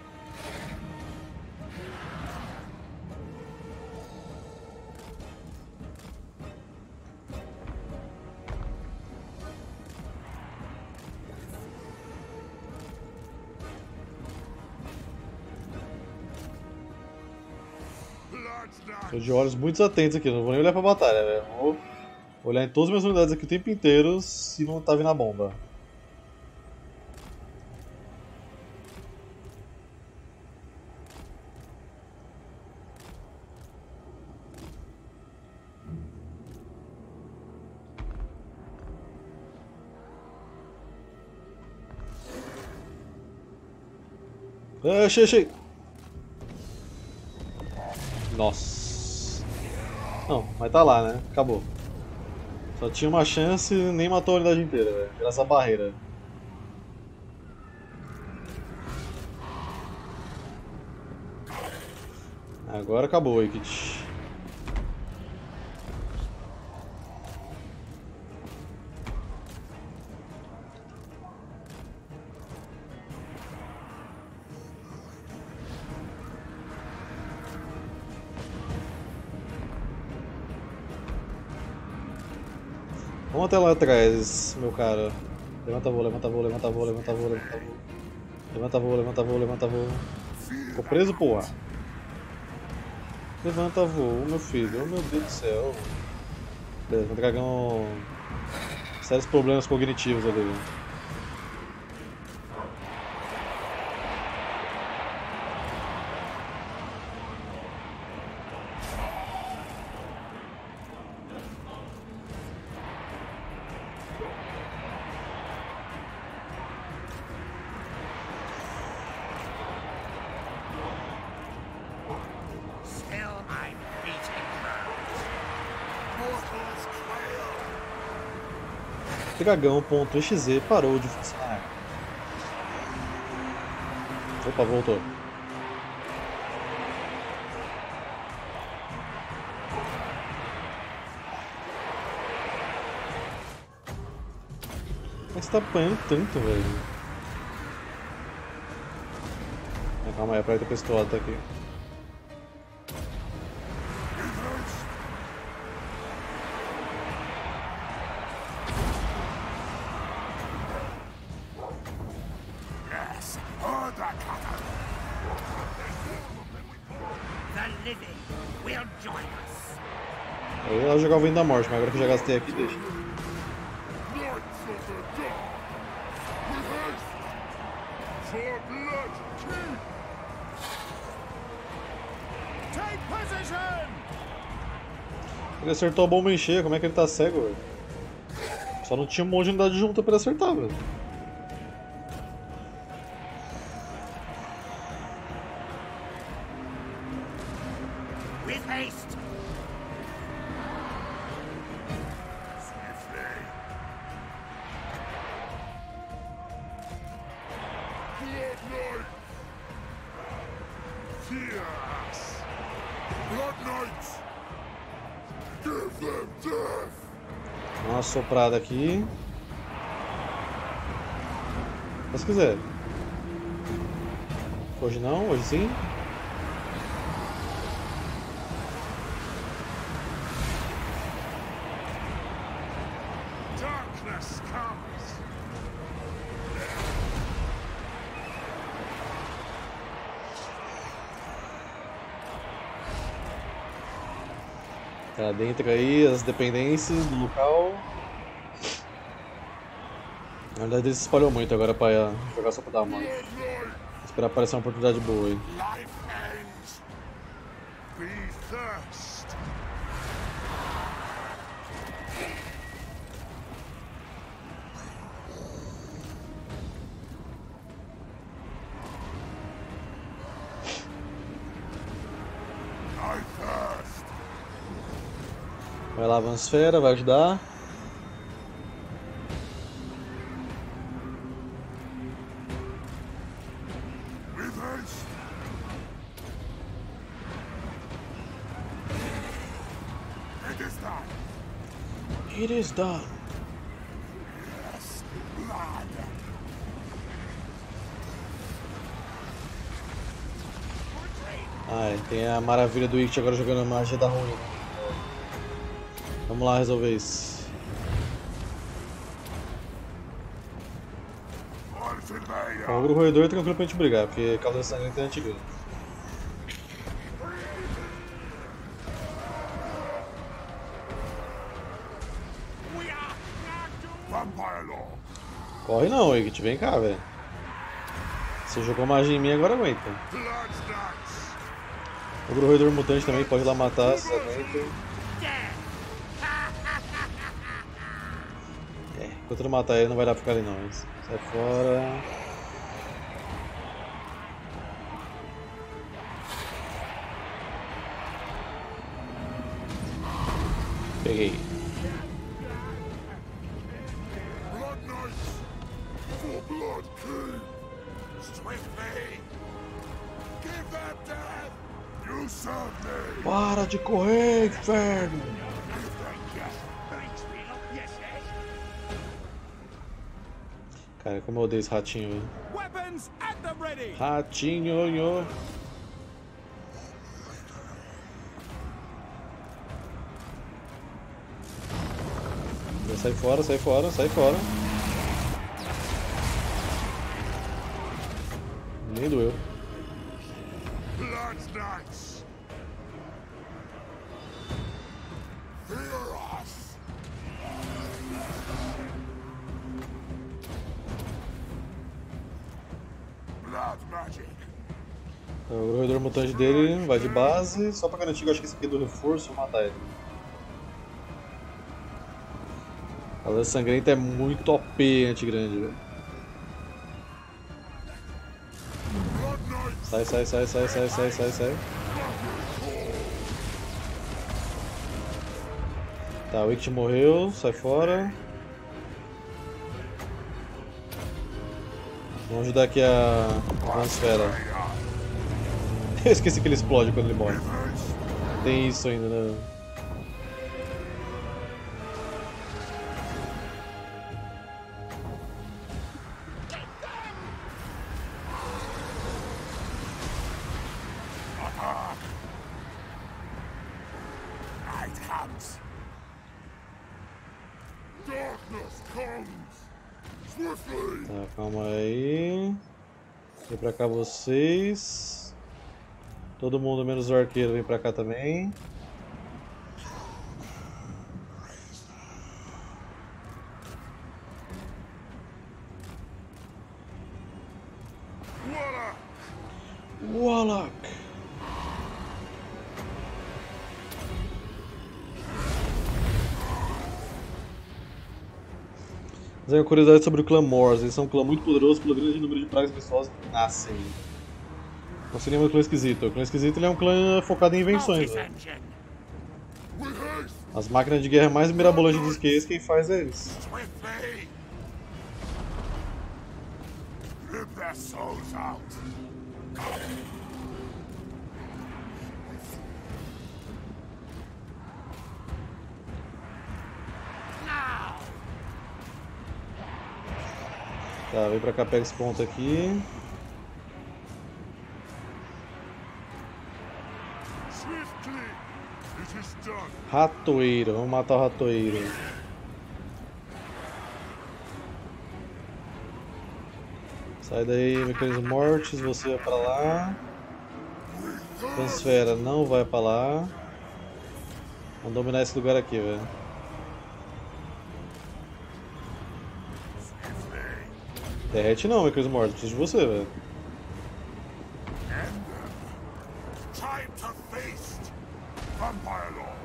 Speaker 1: Tô de olhos muito atentos aqui, não vou nem olhar pra batalha, velho. Vou olhar em todas as minhas unidades aqui o tempo inteiro se não tá vindo a bomba. Ah, achei, achei! Nossa. Não, mas tá lá, né? Acabou. Só tinha uma chance e nem matou a unidade inteira, velho. Graças à barreira. Agora acabou, Ikit. Vamos até lá atrás, meu cara. Levanta voo, levanta voo, levanta voo, levanta voo, levanta voo. Levanta voo, levanta voo, levanta voo. Ficou preso, porra. Levanta voo, meu filho. Oh, meu Deus do céu. Beleza, o dragão... Sérios problemas cognitivos ali.
Speaker 3: Still I'm beating her.
Speaker 4: Mortals clear.
Speaker 1: Dragão.exe parou de funcionar. Opa, voltou. Mas tá apanhando tanto, velho. Ah, calma aí, aperta a pistola, tá aqui.
Speaker 4: Yes, heard that cutter.
Speaker 3: The living will join us.
Speaker 1: Eu ia lá jogar o Vento da Morte, mas agora que eu já gastei aqui, deixa.
Speaker 4: Knights of the Dark. With haste. For blood king.
Speaker 3: Take position!
Speaker 1: Ele acertou a bomba em cheia, como é que ele tá cego, velho? Só não tinha um monte de unidade junta pra ele acertar, velho.
Speaker 3: With haste!
Speaker 4: Swiftly. Blood Knight. Fierce. Blood Knights. Give them death.
Speaker 1: Dá uma soprada aqui. Mas se quiser. Hoje não, hoje sim.
Speaker 4: Darkness comes.
Speaker 1: Tá dentro aí as dependências do local. Na verdade ele se espalhou muito agora pra jogar só pra dar uma.
Speaker 4: Blood Knight.
Speaker 1: Esperar aparecer uma oportunidade boa aí.
Speaker 4: Life ends. Be thirst. I thirst.
Speaker 1: Vai lá, Vansfera, vai ajudar.
Speaker 4: With haste. It is done.
Speaker 1: It is done.
Speaker 4: Yes, blood.
Speaker 1: Ai, tem a maravilha do Ikki agora jogando a magia da ruína. Vamos lá resolver isso.
Speaker 4: Once invader.
Speaker 1: O ogro roedor é tranquilo pra gente brigar, porque causa sangrenta é antiga.
Speaker 3: We are
Speaker 4: Vampire Law.
Speaker 1: Corre não, Ikki, vem cá, velho. Você jogou magia em mim, agora aguenta.
Speaker 4: Blood Knights.
Speaker 1: O ogro roedor mutante também pode ir lá matar, se aguenta.
Speaker 3: dead!
Speaker 1: É, enquanto eu não matar ele, não vai dar pra ficar ali não. Mas sai fora. Peguei.
Speaker 4: Blood Knights! For Blood King! Swiftly! Give them death! You serve me!
Speaker 1: Para de correr, inferno!
Speaker 4: Give them death!
Speaker 3: Reach me up, yes, yes.
Speaker 1: Cara, como eu odeio esse ratinho, velho.
Speaker 3: Weapons at the ready.
Speaker 1: Ratinho, nho. Sai fora, sai fora, sai fora. Nem doeu.
Speaker 4: Blood Knights! Fear us! Blood Magic!
Speaker 1: O corredor mutante dele vai de base, só pra garantir que eu acho que esse aqui é do reforço, vou matar ele. A lance sangrenta é muito O P anti-grande, velho.
Speaker 4: Blood Knights!
Speaker 1: Sai, sai, sai, sai, sai, sai, sai, sai. Tá, o Wicked morreu, sai fora. Vamos ajudar aqui a Vansfera. Eu esqueci que ele explode quando ele morre. Tem isso ainda, né?
Speaker 4: Night comes! Darkness comes! Swiftly!
Speaker 1: Tá, calma aí. Vem pra cá vocês. Todo mundo menos o arqueiro vem pra cá também.
Speaker 4: Warlock!
Speaker 1: Warlock! Mas é uma curiosidade sobre o clã Mors. Eles são um clã muito poderoso pelo grande número de pragas pessoas que nascem. Não seria um clã esquisito. O clã esquisito ele é um clã focado em invenções. Né?
Speaker 4: We haste!
Speaker 1: As máquinas de guerra mais mirabolantes que esse, quem faz é eles.
Speaker 4: Swiftly! Rip their souls out!
Speaker 3: Now.
Speaker 1: Tá, vem pra cá, pega esse ponto aqui.
Speaker 4: Swiftly! It is done!
Speaker 1: Ratoeiro, vamos matar o ratoeiro. Sai daí, mecanismo mortes, você vai pra lá. Transfera não vai pra lá. Vamos dominar esse lugar aqui, velho. Derrete não, mecanismo mortes, preciso de você, velho.
Speaker 4: Time to feast! Vampire Lord!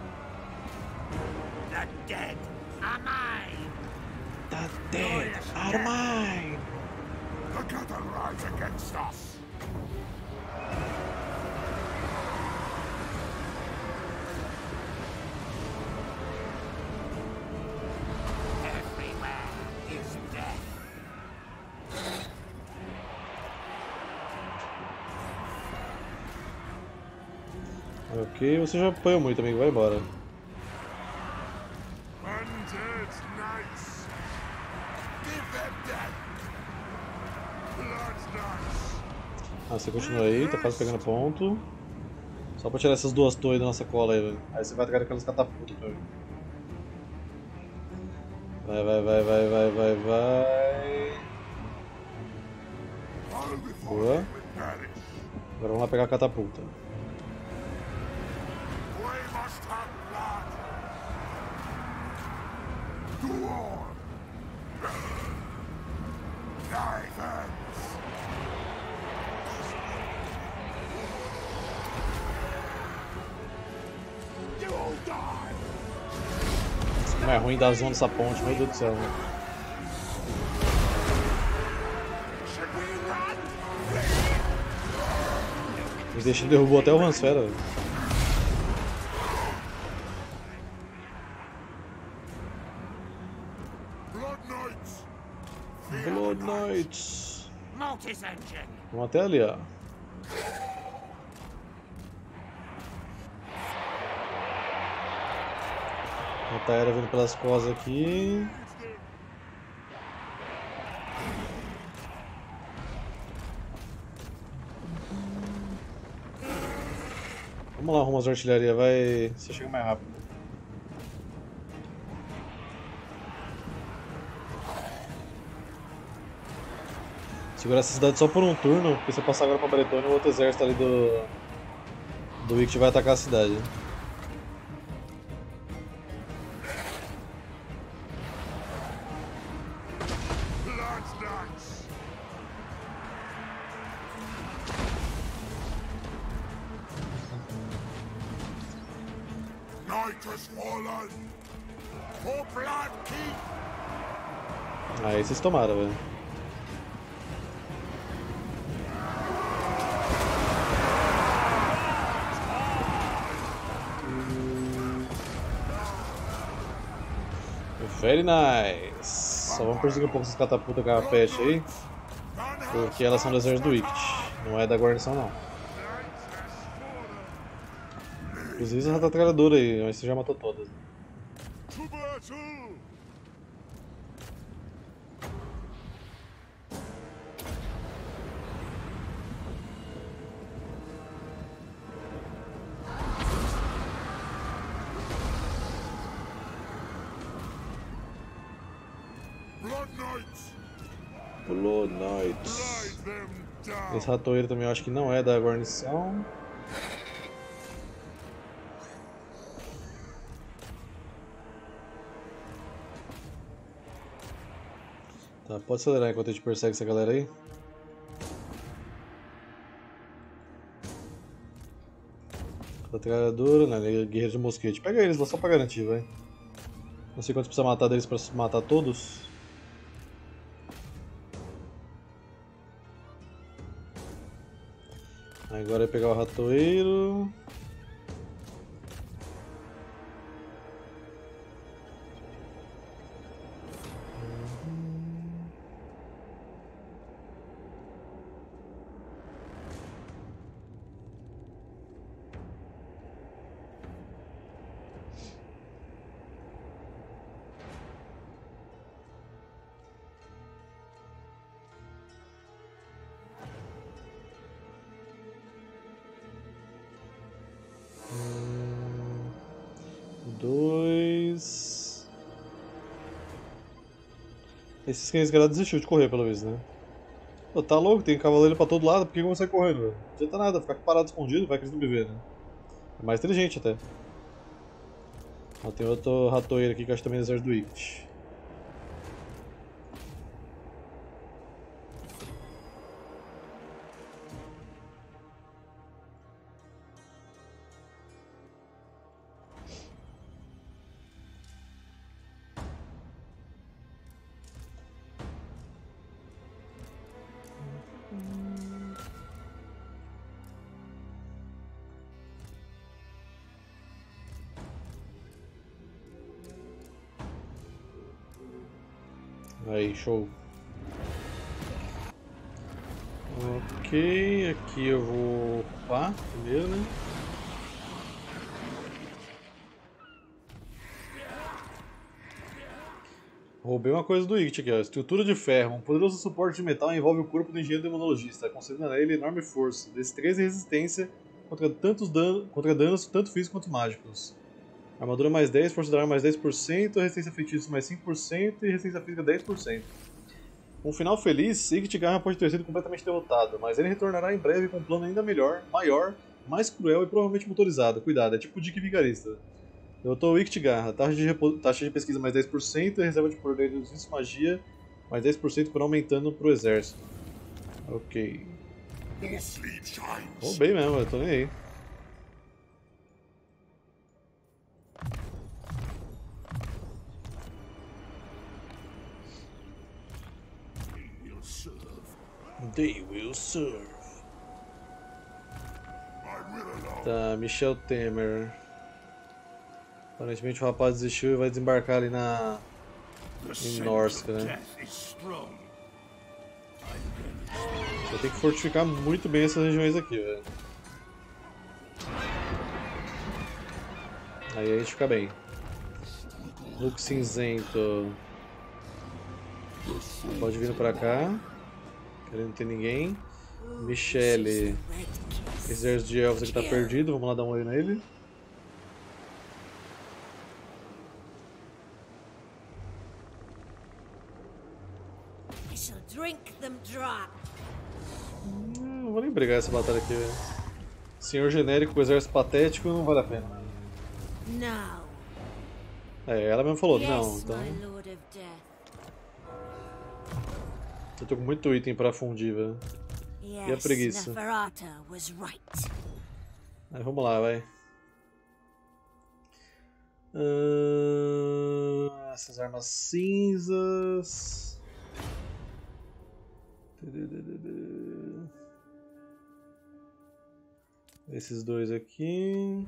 Speaker 3: The dead are mine.
Speaker 1: Tá dead, are mine.
Speaker 4: The Cattle rise against us!
Speaker 3: Everywhere is death.
Speaker 1: Ok, você já apanhou muito, amigo, vai embora.
Speaker 4: Undead Knights! Give them death! Blood Knights!
Speaker 1: Ah, você continua aí, tá quase pegando ponto. Só pra tirar essas duas torres da nossa cola aí, velho. Aí você vai atacar aquelas catapultas também. Vai, vai, vai, vai, vai, vai, vai.
Speaker 4: I'll be
Speaker 1: Boa.
Speaker 4: with Paris!
Speaker 1: Agora vamos lá pegar a catapulta.
Speaker 4: We must have blood! To war! Knife hands! You will die!
Speaker 1: Como é ruim dar zona dessa ponte, meu Deus do céu, né?
Speaker 4: Should we run?
Speaker 1: Esse destino derrubou até o Vansfera, velho.
Speaker 3: engine.
Speaker 1: Vamos até ali, ó. A Taera vindo pelas costas aqui. Vamos lá, arrumar as artilharia, vai. Você chega mais rápido. Segurar essa cidade só por um turno, porque se eu passar agora pra Bretônia, o outro exército ali do. do Wicked vai atacar a cidade. Aí vocês tomaram, velho. Very nice. Só vamos perseguir um pouco essas catapultas com a peste aí, porque elas são do exército do Wicked, não é da guarnição não. Inclusive essa retracalhadora aí, mas você já matou todas. Blood Knights. Esse ratoeiro também eu acho que não é da guarnição. Tá, pode acelerar enquanto a gente persegue essa galera aí. Metralhadora, né? Guerreiro de mosquete. Pega eles lá só pra garantir, vai. Não sei quantos precisa matar deles pra matar todos. Agora é pegar o ratoeiro. Dois. Esse esquema desistiu de correr, pelo menos, né? Pô, tá louco, tem cavaleiro pra todo lado, por que você sai correndo, velho? Não adianta nada, ficar parado escondido, vai que eles não me vê, né? É mais inteligente até. Ó, tem outro ratoeiro aqui que eu acho também é do exército do Wicked. Aí, show. Ok, aqui eu vou ocupar primeiro, né? Roubei uma coisa do Wicked aqui, ó. Estrutura de ferro. Um poderoso suporte de metal envolve o corpo do engenheiro demonologista, concedendo a ele enorme força, destreza e resistência contra, tantos dan contra danos tanto físicos quanto mágicos. Armadura mais dez, força da arma mais dez por cento, resistência a feitiços mais cinco por cento e resistência física dez por cento. Um final feliz, Ictigarra pode ter sido completamente derrotado, mas ele retornará em breve com um plano ainda melhor, maior, mais cruel e provavelmente motorizado. Cuidado, é tipo o Dick Vigarista. Derrotou o Ictigarra, taxa de, taxa de pesquisa mais dez por cento e reserva de poder de magia mais dez por cento por aumentando pro exército. Ok. Roubei mesmo, eu tô nem aí. They will serve. Tá, Michel Temer. Aparentemente o rapaz desistiu e vai desembarcar ali na... em Norsk, né? Deixa Eu tenho que fortificar muito bem essas regiões aqui, velho. Aí a gente fica bem. Luke cinzento. Pode vir pra cá. Querendo ter ninguém. Michele. Exército de elfos aqui tá perdido. Vamos lá dar uma olhada nele.
Speaker 2: I shall drink them dry.
Speaker 1: Hum, não vou nem brigar essa batalha aqui, velho. Senhor genérico com exército patético não vale a pena.
Speaker 2: Now.
Speaker 1: É, ela mesmo falou,
Speaker 2: Yes,
Speaker 1: não, então.
Speaker 2: my Lord of Death.
Speaker 1: Eu tô com muito item pra fundir, velho.
Speaker 2: Yes,
Speaker 1: E a preguiça?
Speaker 2: Neferata was right.
Speaker 1: Aí vamos lá, vai. Ah, essas armas cinzas. Esses dois aqui.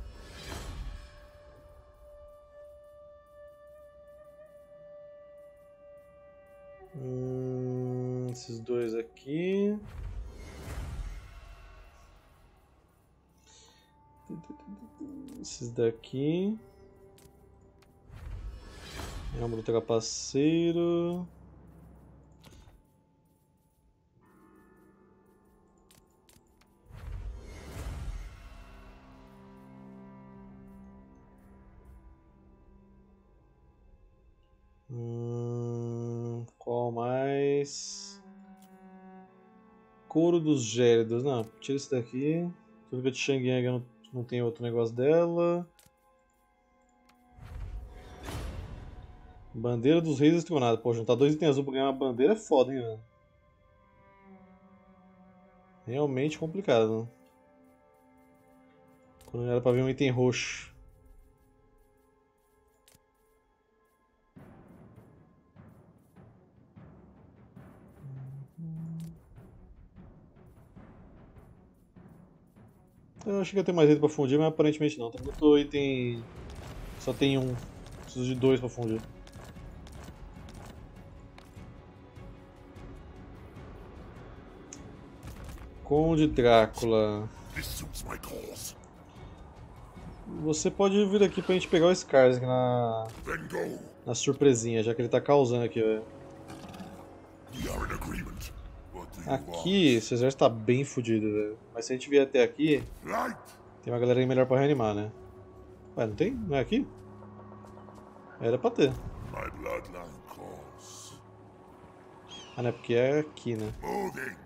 Speaker 1: Hum, esses dois aqui. Esses daqui. Elmo do trapaceiro. Hum, qual mais? Couro dos Gélidos. Não, tira esse daqui. Tudo que a Xiangyang não, não tem outro negócio dela. Bandeira dos Reis Estronados. Pô, juntar dois itens azul pra ganhar uma bandeira é foda, hein, velho. Realmente complicado. Quando era pra ver um item roxo. Eu achei que ia ter mais item pra fundir, mas aparentemente não. Tem muito item. Só tem um. Preciso de dois pra fundir. Conde Drácula.
Speaker 4: This suits my cause.
Speaker 1: Você pode vir aqui pra gente pegar o Skarsgård na,
Speaker 4: Then go.
Speaker 1: na surpresinha, já que ele tá causando aqui, velho.
Speaker 4: We are in agreement. What do you
Speaker 1: Aqui, esse exército tá bem fodido, velho. Mas se a gente vier até aqui,
Speaker 4: want? Right.
Speaker 1: tem uma galera melhor pra reanimar, né? Ué, não tem? Não é aqui? Era pra ter.
Speaker 4: My bloodline calls.
Speaker 1: Ah, não é porque é aqui, né?
Speaker 4: Moving.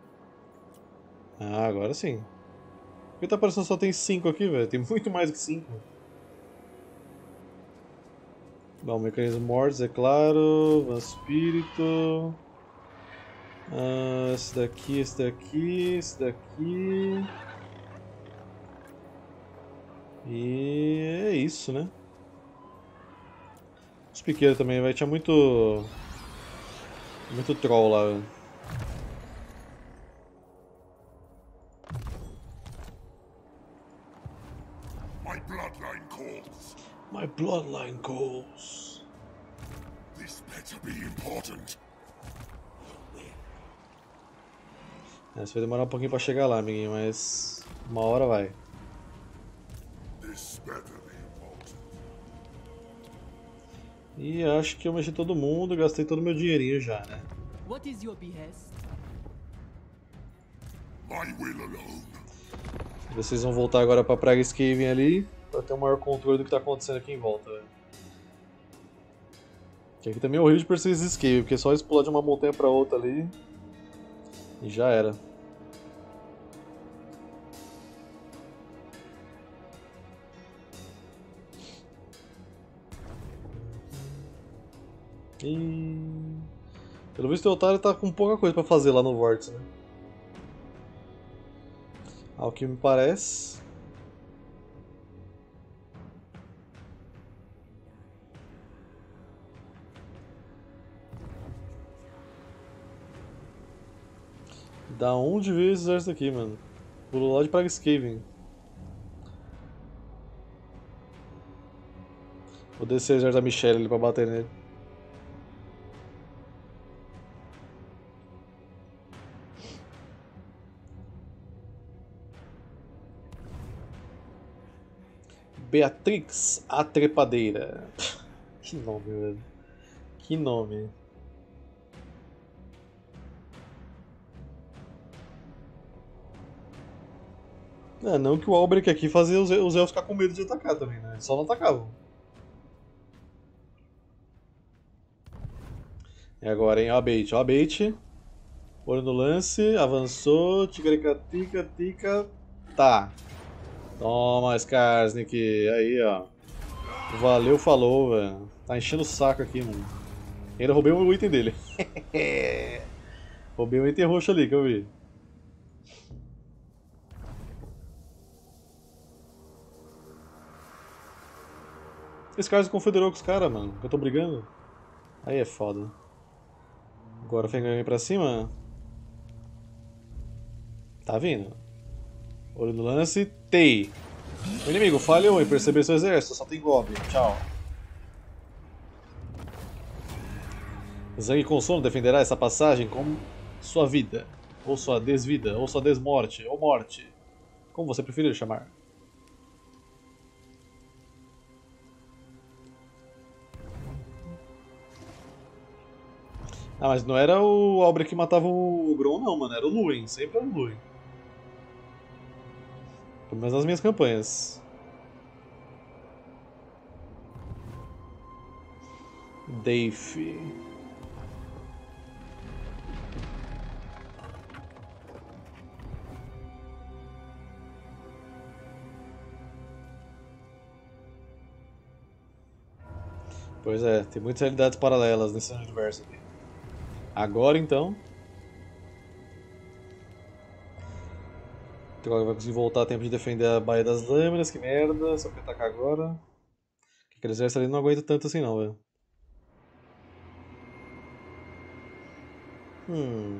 Speaker 1: Ah, agora sim. Porque tá parecendo que só tem cinco aqui, velho. Tem muito mais que cinco. Bom, mecanismo mortos, é claro. Vampírito. Ah, esse daqui, esse daqui, esse daqui. E é isso, né? Os pequenos também, vai. Tinha muito. Muito troll lá, velho.
Speaker 4: My bloodline calls.
Speaker 1: My bloodline calls.
Speaker 4: This better be important.
Speaker 1: É, isso vai demorar um pouquinho pra chegar lá, amiguinho, mas uma hora vai.
Speaker 4: This better be important.
Speaker 1: E acho que eu mexi todo mundo, gastei todo o meu dinheirinho já, né?
Speaker 5: What is your behest?
Speaker 4: My will alone.
Speaker 1: Vocês vão voltar agora pra Praga Skaven ali, pra ter um maior controle do que tá acontecendo aqui em volta, velho. Que aqui também é horrível de perseguir esses Skaven, porque só eles pular de uma montanha pra outra ali e já era. E... pelo visto o otário tá com pouca coisa pra fazer lá no Vórtice, né? Ao que me parece. Da onde veio esse exército aqui, mano? Pulou lá de Praga Skaven. Vou descer o exército da Michelle ali pra bater nele. Beatrix a Trepadeira. Que nome, velho. Que nome. É, não que o Albrecht aqui fazia os elfos ficar com medo de atacar também, né? Eles só não atacavam. E agora, hein? Ó a bait, ó a bait. Olho no lance, avançou, tica, tica, tá. Toma, Skarsnik. Aí, ó. Valeu, falou, velho. Tá enchendo o saco aqui, mano. Ainda roubei o item dele. Roubei o item roxo ali, que eu vi. Esse cara se confederou com os caras, mano. Eu tô brigando. Aí é foda. Agora o Fenrir vem pra cima. Tá vindo. Olho no lance. Tei. O inimigo falhou em perceber seu exército. Só tem Goblin. Tchau. Zang Consono defenderá essa passagem com sua vida. Ou sua desvida. Ou sua desmorte. Ou morte. Como você preferir chamar. Ah, mas não era o Albrecht que matava o Grom, não, mano. Era o Luin. Sempre era o Luin. Pelo menos nas minhas campanhas. Dave. Pois é, tem muitas realidades paralelas nesse universo aqui. Agora então. Agora vai conseguir voltar a tempo de defender a Baía das Lâminas, que merda, só que atacar agora. Aquele exército ali não aguenta tanto assim não, velho. Hum.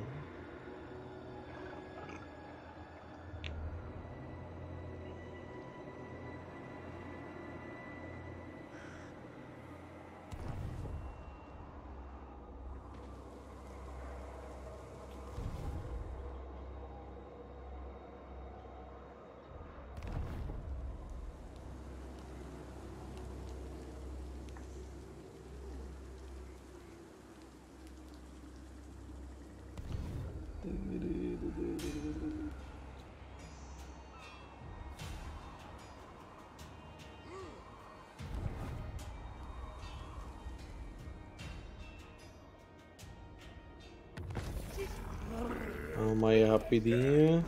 Speaker 1: Vamos aí rapidinho.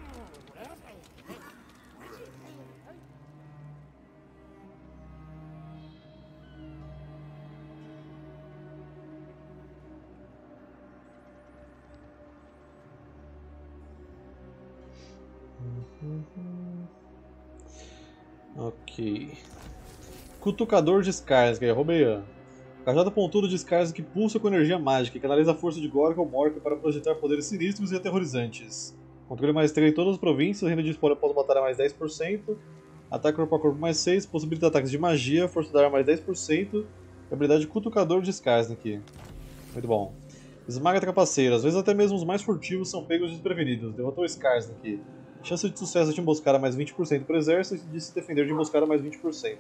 Speaker 1: Ok. Cutucador de Skarsgård, roubei, ó. Cajado pontudo de Skarsgård que pulsa com energia mágica e canaliza a força de Gork ou Mork para projetar poderes sinistros e aterrorizantes. Controle mais três em todas as províncias, reino de espora após batalha mais dez por cento, ataque corpo a corpo mais seis, possibilita ataques de magia, força da arma mais dez por cento, e habilidade Cutucador de Skarsgård. Muito bom. Esmaga trapaceiro, às vezes até mesmo os mais furtivos são pegos desprevenidos. Derrotou Skarsgård. Chance de sucesso de emboscada mais vinte por cento para o exército e de se defender de emboscada mais vinte por cento.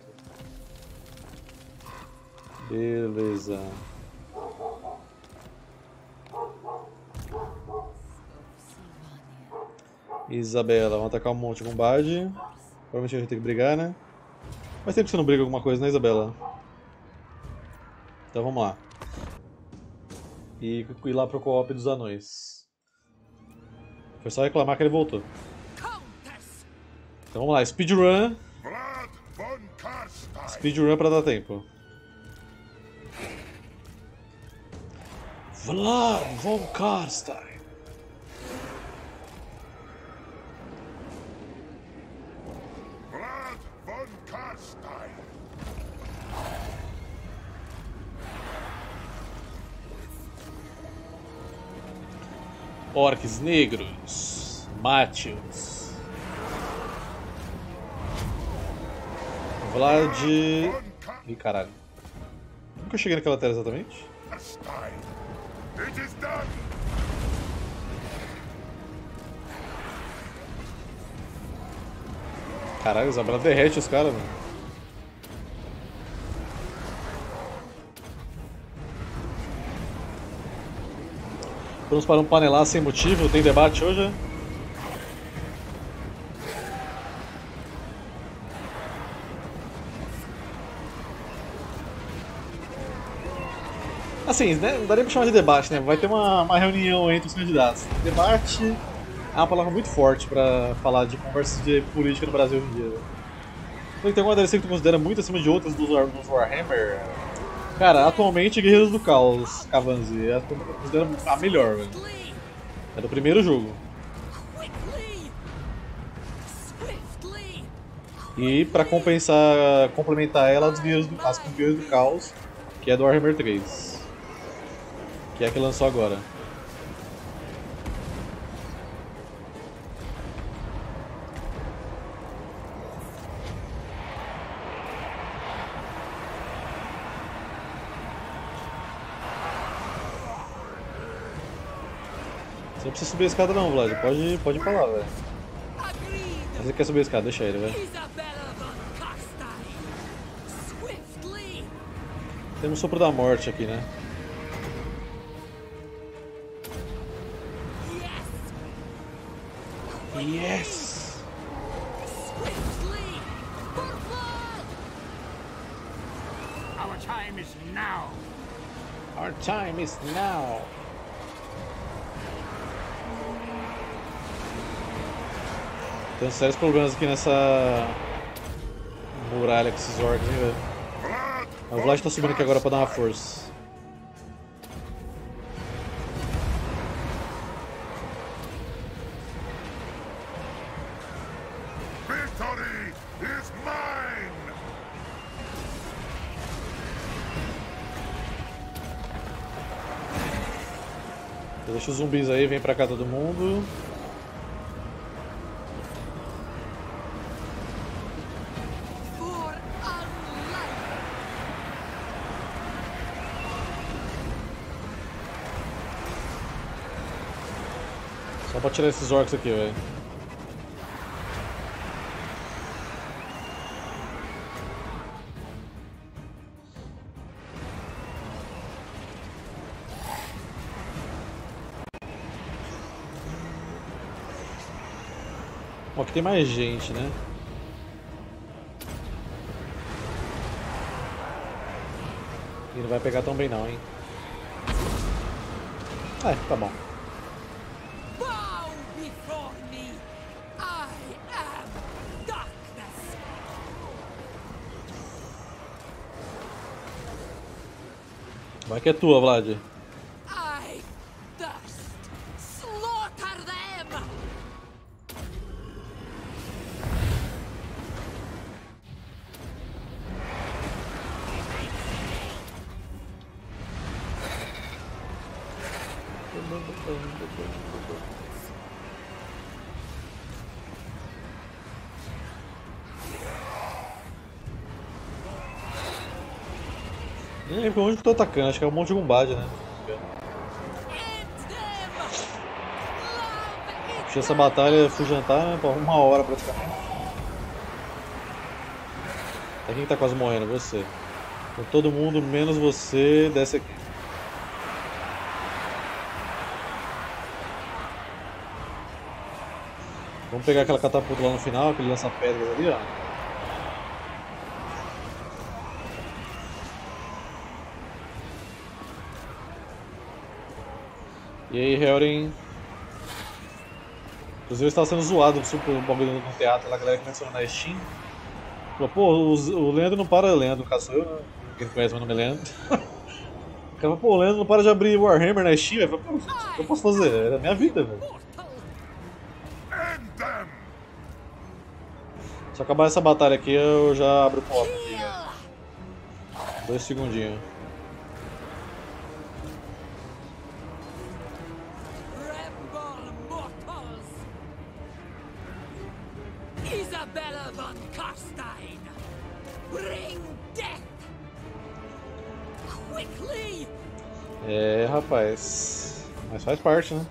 Speaker 1: Beleza. Isabela, vamos atacar um monte com Bade. Provavelmente a gente tem que brigar, né? Faz tempo que você não briga alguma coisa, né, Isabela? Então vamos lá. E ir lá pro co-op dos anões. Foi só reclamar que ele voltou. Então vamos lá, speedrun. Speedrun pra dar tempo. Vlad von Karstein.
Speaker 4: Vlad von Karstein.
Speaker 1: Orques negros. Matios. Vlad. Ih, caralho. Nunca eu cheguei naquela tela exatamente?
Speaker 4: It is done.
Speaker 1: Caralho, Isabela derrete os caras, mano. Vamos para um panelaço sem motivo. Tem debate hoje? Assim, né, não daria pra chamar de debate, né? Vai ter uma, uma reunião entre os candidatos. Debate é uma palavra muito forte pra falar de conversas de política no Brasil hoje em dia. Então, tem alguma D L C que tu considera muito acima de outras dos, War, dos Warhammer? Cara, atualmente Guerreiros do Caos, Kavanzi, é, eu considero a melhor, velho. É do primeiro jogo. E pra compensar, complementar ela, as Guerreiros do, as Guerreiros do Caos, que é do Warhammer três. Que é a que lançou agora. Você não precisa subir a escada não, Vlad. Pode, pode ir pra lá, velho. Se você quer subir a escada, deixa ele, velho. Tem um sopro da morte aqui, né? Yes!
Speaker 3: Our time is now.
Speaker 1: Our time is now! Tem sérios problemas aqui nessa muralha com esses orcs, hein, velho? O Vlad tá subindo aqui agora pra dar uma força.
Speaker 4: Victory is mine!
Speaker 1: Deixa os zumbis aí, vem pra cá todo mundo. Só pra tirar esses orcs aqui, velho. Bom, aqui tem mais gente, né? E não vai pegar tão bem não, hein? É, tá bom.
Speaker 2: Bow before me. I am darkness.
Speaker 1: Vai que é tua, Vlad.
Speaker 2: I thirst. Slaughter them.
Speaker 1: Nem lembro onde eu tô atacando, acho que é um monte de Gumbad, né?
Speaker 2: End them. Love
Speaker 1: Puxei essa batalha, fui jantar, né? Por uma hora praticamente. Até quem tá quase morrendo? Você. Então, todo mundo, menos você, desce aqui. Vamos pegar aquela catapulta lá no final, aquele lança-pedras ali, ó. E aí, Helren? Inclusive, eu estava sendo zoado pelo bagulho no teatro, a galera que mencionou na Steam. Falou, pô, o, o Leandro não para, Leandro, no caso sou eu, né? Quem conhece meu nome é Leandro. O cara falou, pô, o Leandro não para de abrir Warhammer na Steam. Eu falei, pô, o que eu posso fazer? É a minha vida, velho.
Speaker 4: End them!
Speaker 1: Se acabar essa batalha aqui, eu já abro o pop aqui, velho. Dois segundinhos.
Speaker 2: Tremble, mortals! Isabella von Karstein! Bring death! Quickly!
Speaker 1: É, rapaz. Mas faz parte, né?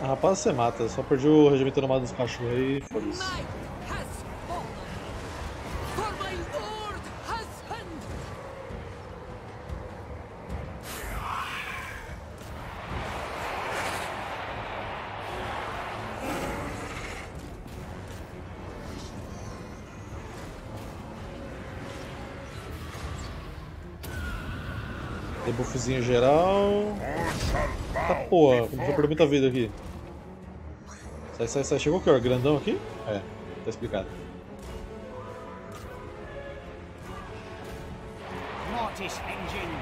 Speaker 1: A rapaz você mata, só perdi o regimento nomado dos cachorros aí, foda-se.
Speaker 2: Night has fallen, for my lord has hung.
Speaker 1: Debuffzinho geral. Tá porra, começou a perder muita vida aqui. Sai, sai, sai. Chegou o que? O grandão aqui? É, tá explicado.
Speaker 3: Mortis engine.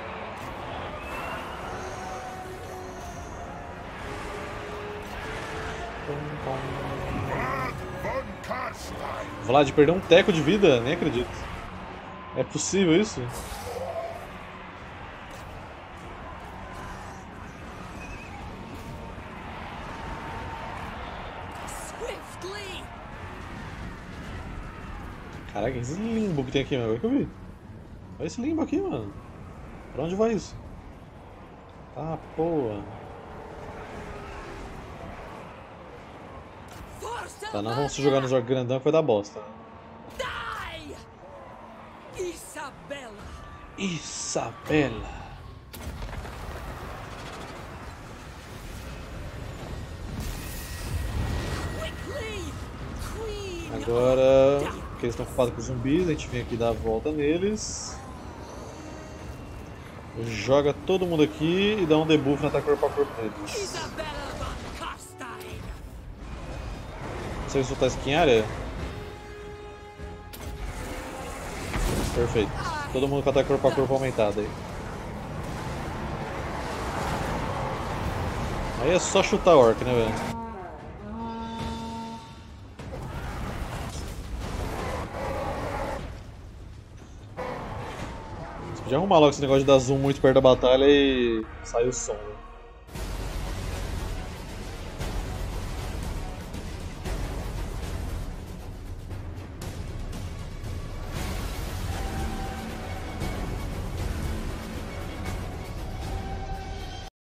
Speaker 4: Vlad von Carstein.
Speaker 1: Vlad perdeu um teco de vida? Nem acredito. É possível isso?
Speaker 2: Swiftly.
Speaker 1: Caraca, esse limbo que tem aqui, mano. Agora que eu vi. Olha esse limbo aqui, mano. Pra onde vai isso? Ah, porra.
Speaker 2: Força
Speaker 1: Tá, não vamos se jogar nos orcs grandão que vai dar bosta.
Speaker 2: Die! Isabella!
Speaker 1: Isabela.
Speaker 2: Quickly! Queen!
Speaker 1: Agora, porque eles estão ocupados com os zumbis, a gente vem aqui dar a volta neles. Joga todo mundo aqui e dá um debuff no ataque corpo a corpo neles.
Speaker 2: Isabella von Carstein!
Speaker 1: Você soltar skin área? Perfeito. Todo mundo com ataque corpo a corpo aumentado aí. Aí é só chutar orc, né, velho? Você podia arrumar logo esse negócio de dar zoom muito perto da batalha e sair o som, né?